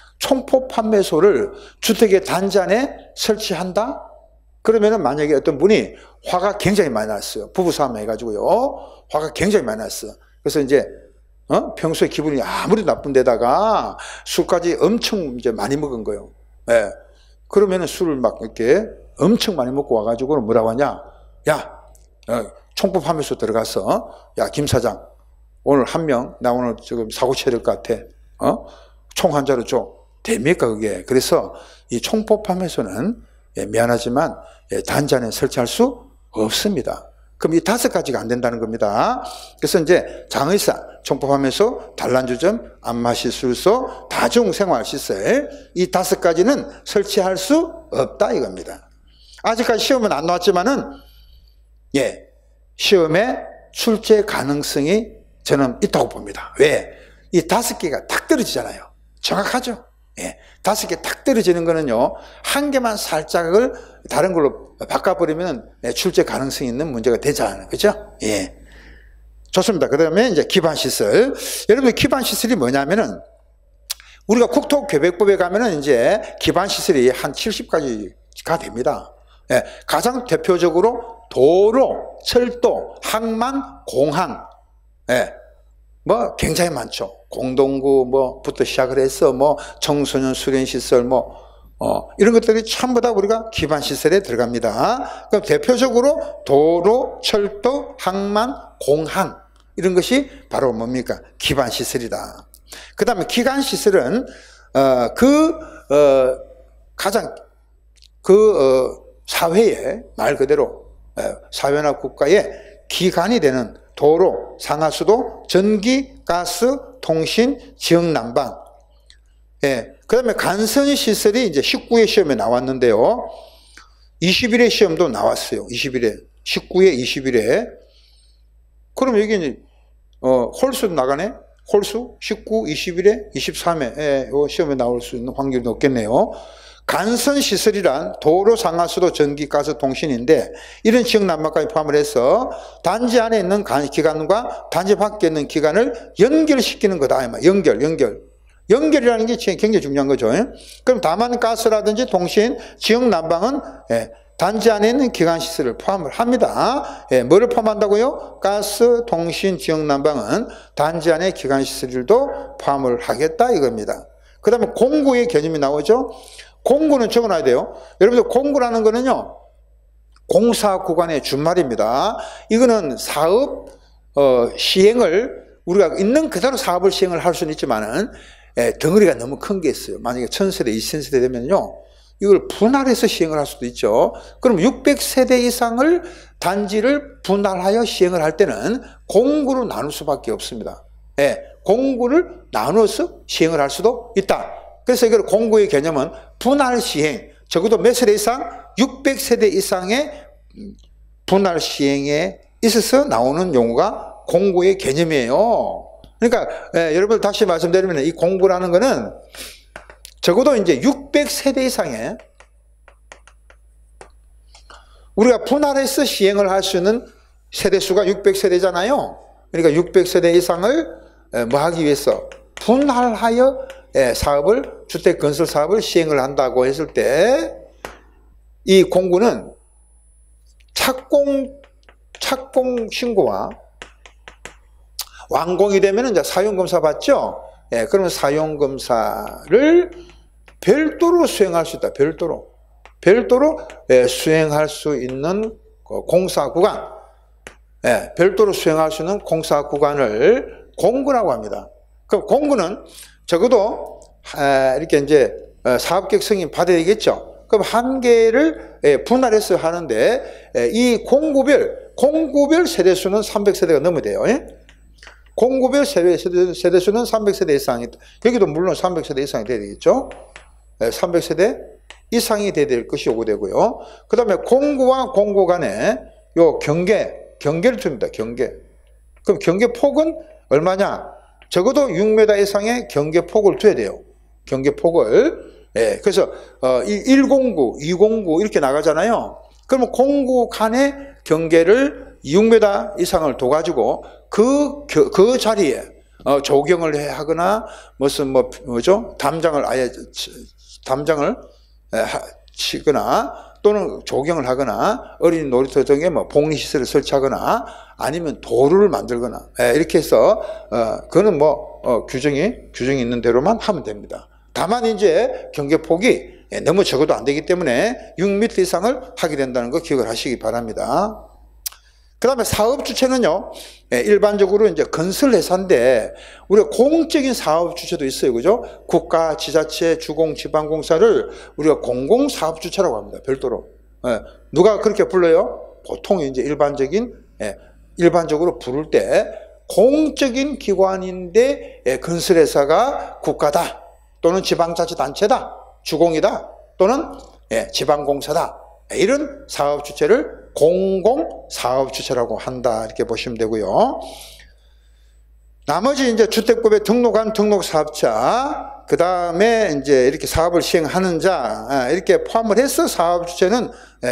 총포판매소를 주택의 단지 안에 설치한다? 그러면은 만약에 어떤 분이 화가 굉장히 많이 났어요. 부부싸움 해가지고요. 화가 굉장히 많이 났어. 그래서 이제, 어? 평소에 기분이 아무리 나쁜 데다가 술까지 엄청 이제 많이 먹은 거예요. 예. 그러면은 술을 막 이렇게 엄청 많이 먹고 와가지고 뭐라고 하냐? 야, 어, 총포판매소 들어가서, 어? 야, 김 사장, 오늘 한 명, 나 오늘 지금 사고 쳐야 될 것 같아. 어? 총 한 자루 줘. 됩니까, 그게? 그래서 이 총포판매소는 예, 미안하지만 예, 단지 안에 설치할 수 없습니다. 그럼 이 다섯 가지가 안 된다는 겁니다. 그래서 이제 장의사, 총포판매소, 단란주점, 안마시술소, 다중생활시설 이 다섯 가지는 설치할 수 없다 이겁니다. 아직까지 시험은 안 나왔지만은 예, 시험에 출제 가능성이 저는 있다고 봅니다. 왜? 이 다섯 개가 탁 떨어지잖아요. 정확하죠? 예, 다섯 개 탁 떨어지는 거는요, 한 개만 살짝을 다른 걸로 바꿔버리면 출제 가능성이 있는 문제가 되잖아요. 그죠? 예. 좋습니다. 그 다음에 이제 기반시설. 여러분들 기반시설이 뭐냐면은, 우리가 국토계획법에 가면은 이제 기반시설이 한 칠십 가지가 됩니다. 예. 가장 대표적으로 도로, 철도, 항만, 공항. 예. 뭐 굉장히 많죠. 공동구 뭐부터 시작을 해서 뭐 청소년 수련시설 뭐 어, 이런 것들이 전부 다 우리가 기반시설에 들어갑니다. 그럼 대표적으로 도로, 철도, 항만, 공항 이런 것이 바로 뭡니까? 기반시설이다. 그 다음에 기간시설은 어, 그 어, 가장 그 어, 사회의 말 그대로 어, 사회나 국가의 기간이 되는 도로, 상하수도, 전기, 가스, 통신, 지역난방. 예. 그 다음에 간선시설이 이제 십구 회 시험에 나왔는데요. 이십일 회 시험도 나왔어요. 이십일 회. 십구에 이십일에. 그럼 여기 어, 홀수도 나가네. 홀수 십구, 이십일에 이십삼에 예, 시험에 나올 수 있는 확률이 높겠네요. 간선시설이란 도로, 상하수도, 전기, 가스, 통신인데 이런 지역 난방까지 포함을 해서 단지 안에 있는 기관과 단지 밖에 있는 기관을 연결시키는 거다. 연결, 연결. 연결이라는 게 굉장히 중요한 거죠. 그럼 다만 가스라든지 통신, 지역 난방은 단지 안에 있는 기관시설을 포함을 합니다. 뭐를 포함한다고요? 가스, 통신, 지역 난방은 단지 안에 기관시설도 포함을 하겠다 이겁니다. 그 다음에 공구의 개념이 나오죠. 공구는 적어놔야 돼요. 여러분들 공구라는 거는요, 공사 구간의 준말입니다. 이거는 사업 어, 시행을 우리가 있는 그대로 사업을 시행을 할 수는 있지만은 예, 덩어리가 너무 큰 게 있어요. 만약에 천 세대, 이천 세대 되면요, 이걸 분할해서 시행을 할 수도 있죠. 그럼 육백 세대 이상을 단지를 분할하여 시행을 할 때는 공구로 나눌 수밖에 없습니다. 예, 공구를 나눠서 시행을 할 수도 있다. 그래서 이걸 공구의 개념은 분할 시행, 적어도 몇 세대 이상? 육백 세대 이상의 분할 시행에 있어서 나오는 용어가 공구의 개념이에요. 그러니까 예, 여러분 다시 말씀드리면 이 공구라는 거는 적어도 이제 육백 세대 이상의 우리가 분할해서 시행을 할 수 있는 세대수가 육백 세대잖아요. 그러니까 육백 세대 이상을 뭐 하기 위해서 분할하여 사업을, 주택 건설 사업을 시행을 한다고 했을 때 이 공구는 착공, 착공 신고와 완공이 되면 이제 사용검사 받죠? 예, 그러면 사용검사를 별도로 수행할 수 있다. 별도로. 별도로 예, 수행할 수 있는 공사 구간. 예, 별도로 수행할 수 있는 공사 구간을 공구라고 합니다. 그 공구는 적어도 에, 이렇게 이제 사업계획 승인 받아야 되겠죠. 그럼 한 개를 예, 분할해서 하는데 예, 이 공구별 공구별 세대수는 삼백 세대가 넘어야 돼요. 예? 공구별 세대, 세대, 세대수는 삼백 세대 이상이, 여기도 물론 삼백 세대 이상이 돼야 되겠죠. 예, 삼백 세대 이상이 돼야 될 것이 오고 되고요. 그 다음에 공구와 공구 간에 요 경계, 경계를 둡니다. 경계. 그럼 경계폭은 얼마냐? 적어도 육 미터 이상의 경계폭을 둬야 돼요. 경계폭을. 예, 그래서 어, 일공구, 이공구 이렇게 나가잖아요. 그러면 공구 간의 경계를 육 미터 이상을 둬가지고 그, 그, 그 자리에 어, 조경을 해 하거나 무슨 뭐 뭐죠? 담장을 아예 담장을 에, 치거나 또는 조경을 하거나 어린이 놀이터 등에 뭐 복리시설을 설치하거나 아니면 도로를 만들거나 에, 이렇게 해서 어, 그거는 뭐 어, 규정이 규정이 있는 대로만 하면 됩니다. 다만 이제 경계폭이 예, 너무 적어도 안 되기 때문에 육 미터 이상을 하게 된다는 거 기억을 하시기 바랍니다. 그 다음에 사업 주체는요, 예, 일반적으로 이제 건설회사인데, 우리가 공적인 사업 주체도 있어요. 그죠? 국가, 지자체, 주공, 지방공사를 우리가 공공사업 주체라고 합니다. 별도로. 예, 누가 그렇게 불러요? 보통 이제 일반적인, 예, 일반적으로 부를 때, 공적인 기관인데, 예, 건설회사가 국가다. 또는 지방자치단체다. 주공이다. 또는, 예, 지방공사다. 이런 사업 주체를 공공사업주체라고 한다 이렇게 보시면 되고요. 나머지 이제 주택법에 등록한 등록사업자, 그 다음에 이제 이렇게 사업을 시행하는 자 이렇게 포함을 해서 사업주체는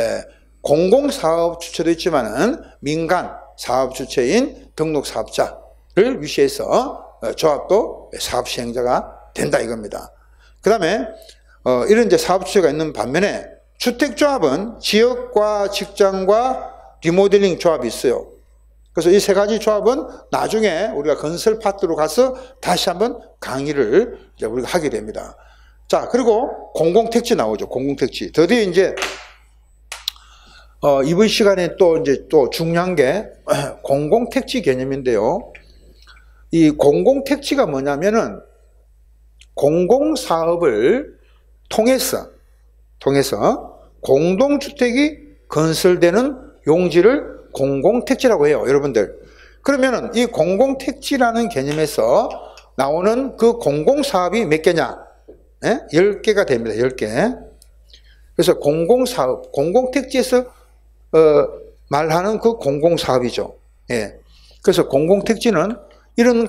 공공사업주체도 있지만은 민간 사업주체인 등록사업자를 위시해서 조합도 사업시행자가 된다 이겁니다. 그 다음에 이런 이제 사업주체가 있는 반면에 주택조합은 지역과 직장과 리모델링 조합이 있어요. 그래서 이 세 가지 조합은 나중에 우리가 건설 파트로 가서 다시 한번 강의를 이제 우리가 하게 됩니다. 자, 그리고 공공택지 나오죠. 공공택지. 드디어 이제, 어, 이번 시간에 또 이제 또 중요한 게 공공택지 개념인데요. 이 공공택지가 뭐냐면은 공공사업을 통해서, 통해서 공동주택이 건설되는 용지를 공공택지라고 해요, 여러분들. 그러면은 이 공공택지라는 개념에서 나오는 그 공공사업이 몇 개냐? 예? 열 개가 됩니다, 열 개. 그래서 공공사업, 공공택지에서, 어, 말하는 그 공공사업이죠. 예. 그래서 공공택지는 이런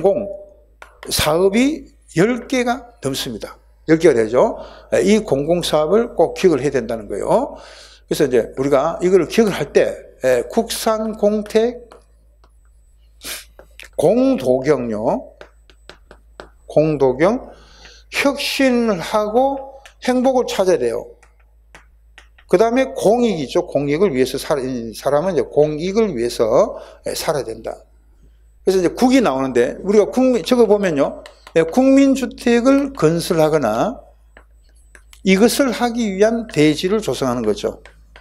공공사업이 열 개가 넘습니다. 열 개가 되죠. 이 공공사업을 꼭 기억을 해야 된다는 거예요. 그래서 이제 우리가 이걸 기억을 할 때 국산 공택 공도경요. 공도경 혁신을 하고 행복을 찾아야 돼요. 그 다음에 공익이죠. 공익을 위해서 살, 사람은 이제 공익을 위해서 살아야 된다. 그래서 이제 국이 나오는데 우리가 국민, 저거 보면요. 국민주택을 건설하거나 이것을 하기 위한 대지를 조성하는 거죠.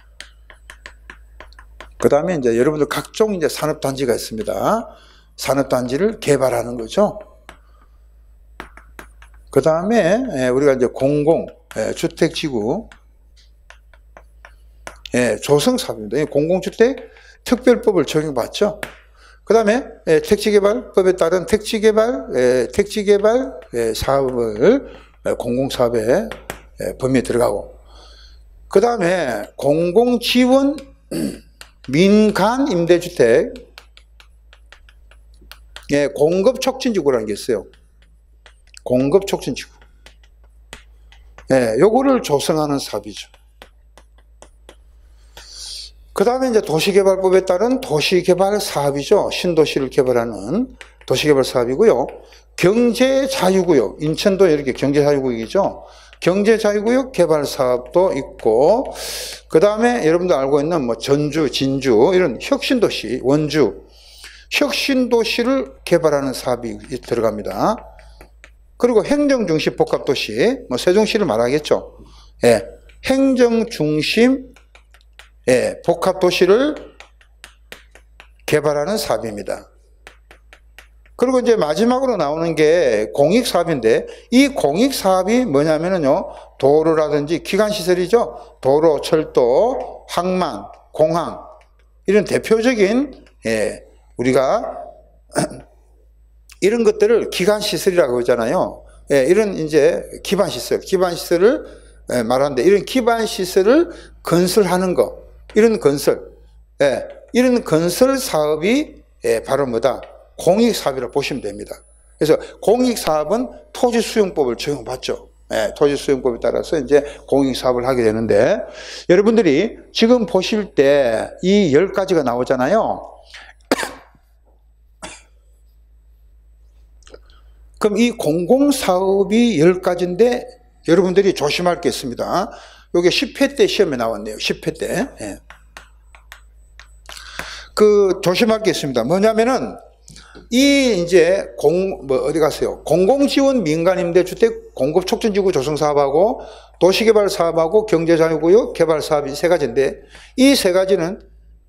그 다음에 이제 여러분들 각종 이제 산업단지가 있습니다. 산업단지를 개발하는 거죠. 그 다음에 우리가 이제 공공 주택지구 조성사업입니다. 공공주택 특별법을 적용받죠. 그 다음에 택지개발법에 따른 택지개발, 택지개발 사업을 공공사업의 범위에 들어가고, 그 다음에 공공지원 민간 임대주택 공급촉진지구라는 게 있어요. 공급촉진지구. 예, 요거를 조성하는 사업이죠. 그 다음에 이제 도시개발법에 따른 도시개발 사업이죠. 신도시를 개발하는 도시개발 사업이고요. 경제자유구역, 인천도 이렇게 경제자유구역이죠. 경제자유구역 개발 사업도 있고, 그 다음에 여러분들 알고 있는 뭐 전주, 진주 이런 혁신도시, 원주 혁신도시를 개발하는 사업이 들어갑니다. 그리고 행정중심 복합도시, 뭐 세종시를 말하겠죠. 예, 행정중심 예, 복합도시를 개발하는 사업입니다. 그리고 이제 마지막으로 나오는 게 공익사업인데, 이 공익사업이 뭐냐면요, 도로라든지 기관시설이죠. 도로, 철도, 항만, 공항, 이런 대표적인, 예, 우리가, 이런 것들을 기관시설이라고 하잖아요. 예, 이런 이제 기반시설, 기반시설을 예, 말하는데, 이런 기반시설을 건설하는 거, 이런 건설, 예, 이런 건설 사업이 예, 바로 뭐다? 공익사업이라고 보시면 됩니다. 그래서 공익사업은 토지수용법을 적용받죠. 예, 토지수용법에 따라서 이제 공익사업을 하게 되는데, 여러분들이 지금 보실 때 이 열 가지가 나오잖아요. 그럼 이 공공사업이 열 가지인데 여러분들이 조심할 게 있습니다. 이게 십 회 때 시험에 나왔네요. 십 회 때. 예. 그 조심할 게 있습니다. 뭐냐면은 이 이제 공 뭐 어디 가세요? 공공지원 민간임대주택 공급촉진지구 조성사업하고 도시개발 사업하고 경제자유구역 개발 사업이 세 가지인데, 이 세 가지는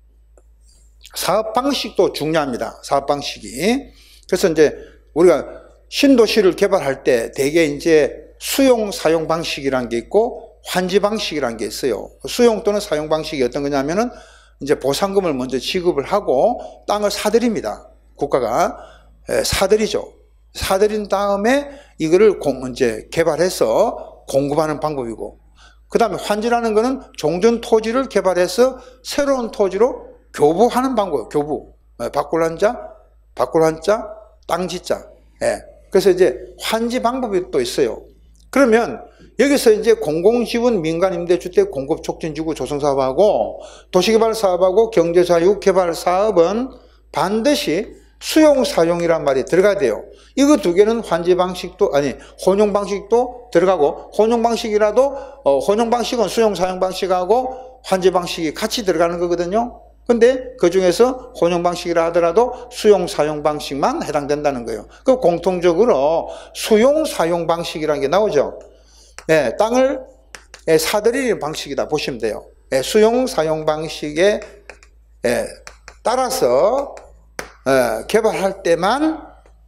사업 방식도 중요합니다. 사업 방식이. 그래서 이제 우리가 신도시를 개발할 때 대개 이제 수용 사용 방식이라는 게 있고 환지 방식이라는 게 있어요. 수용 또는 사용 방식이 어떤 거냐면은 이제 보상금을 먼저 지급을 하고 땅을 사들입니다. 국가가 사들이죠. 사들인 다음에 이거를 이제 개발해서 공급하는 방법이고, 그 다음에 환지라는 거는 종전 토지를 개발해서 새로운 토지로 교부하는 방법이에요. 교부. 바꿀 한자, 바꿀 한자, 땅지자. 예. 그래서 이제 환지 방법이 또 있어요. 그러면 여기서 이제 공공지원 민간임대주택 공급촉진지구 조성사업하고 도시개발사업하고 경제자유개발사업은 반드시 수용사용이란 말이 들어가야 돼요. 이거 두 개는 환지 방식도, 아니, 혼용 방식도 들어가고, 혼용 방식이라도, 어, 혼용 방식은 수용사용 방식하고 환지 방식이 같이 들어가는 거거든요. 근데 그 중에서 혼용 방식이라 하더라도 수용 사용 방식만 해당된다는 거예요. 그 공통적으로 수용 사용 방식이라는 게 나오죠. 예, 땅을 사들이는 방식이다 보시면 돼요. 예, 수용 사용 방식에 예, 따라서 예, 개발할 때만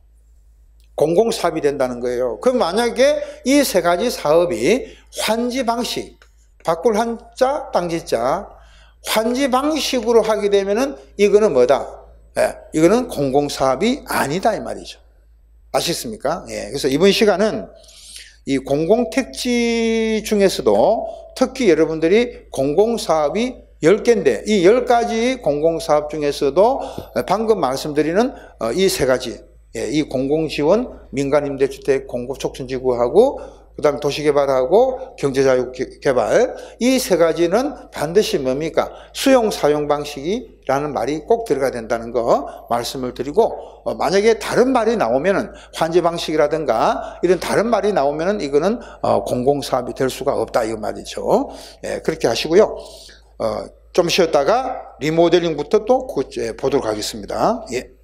공공사업이 된다는 거예요. 그럼 만약에 이 세 가지 사업이 환지 방식, 바꿀 한자, 땅지자, 환지 방식으로 하게 되면은 이거는 뭐다? 예, 이거는 공공사업이 아니다 이 말이죠. 아시겠습니까? 예, 그래서 이번 시간은 이 공공택지 중에서도 특히 여러분들이 공공사업이 열 개인데 이 열 가지 공공사업 중에서도 방금 말씀드리는 이 세 가지, 이 공공지원, 민간임대주택 공급촉진지구하고 그 다음에 도시개발하고 경제자유개발, 이 세 가지는 반드시 뭡니까? 수용 사용 방식이라는 말이 꼭 들어가야 된다는 거 말씀을 드리고, 만약에 다른 말이 나오면은 환지 방식이라든가 이런 다른 말이 나오면은 이거는 공공사업이 될 수가 없다 이 말이죠. 예, 그렇게 하시고요. 어, 좀 쉬었다가 리모델링부터 또 보도록 하겠습니다. 예.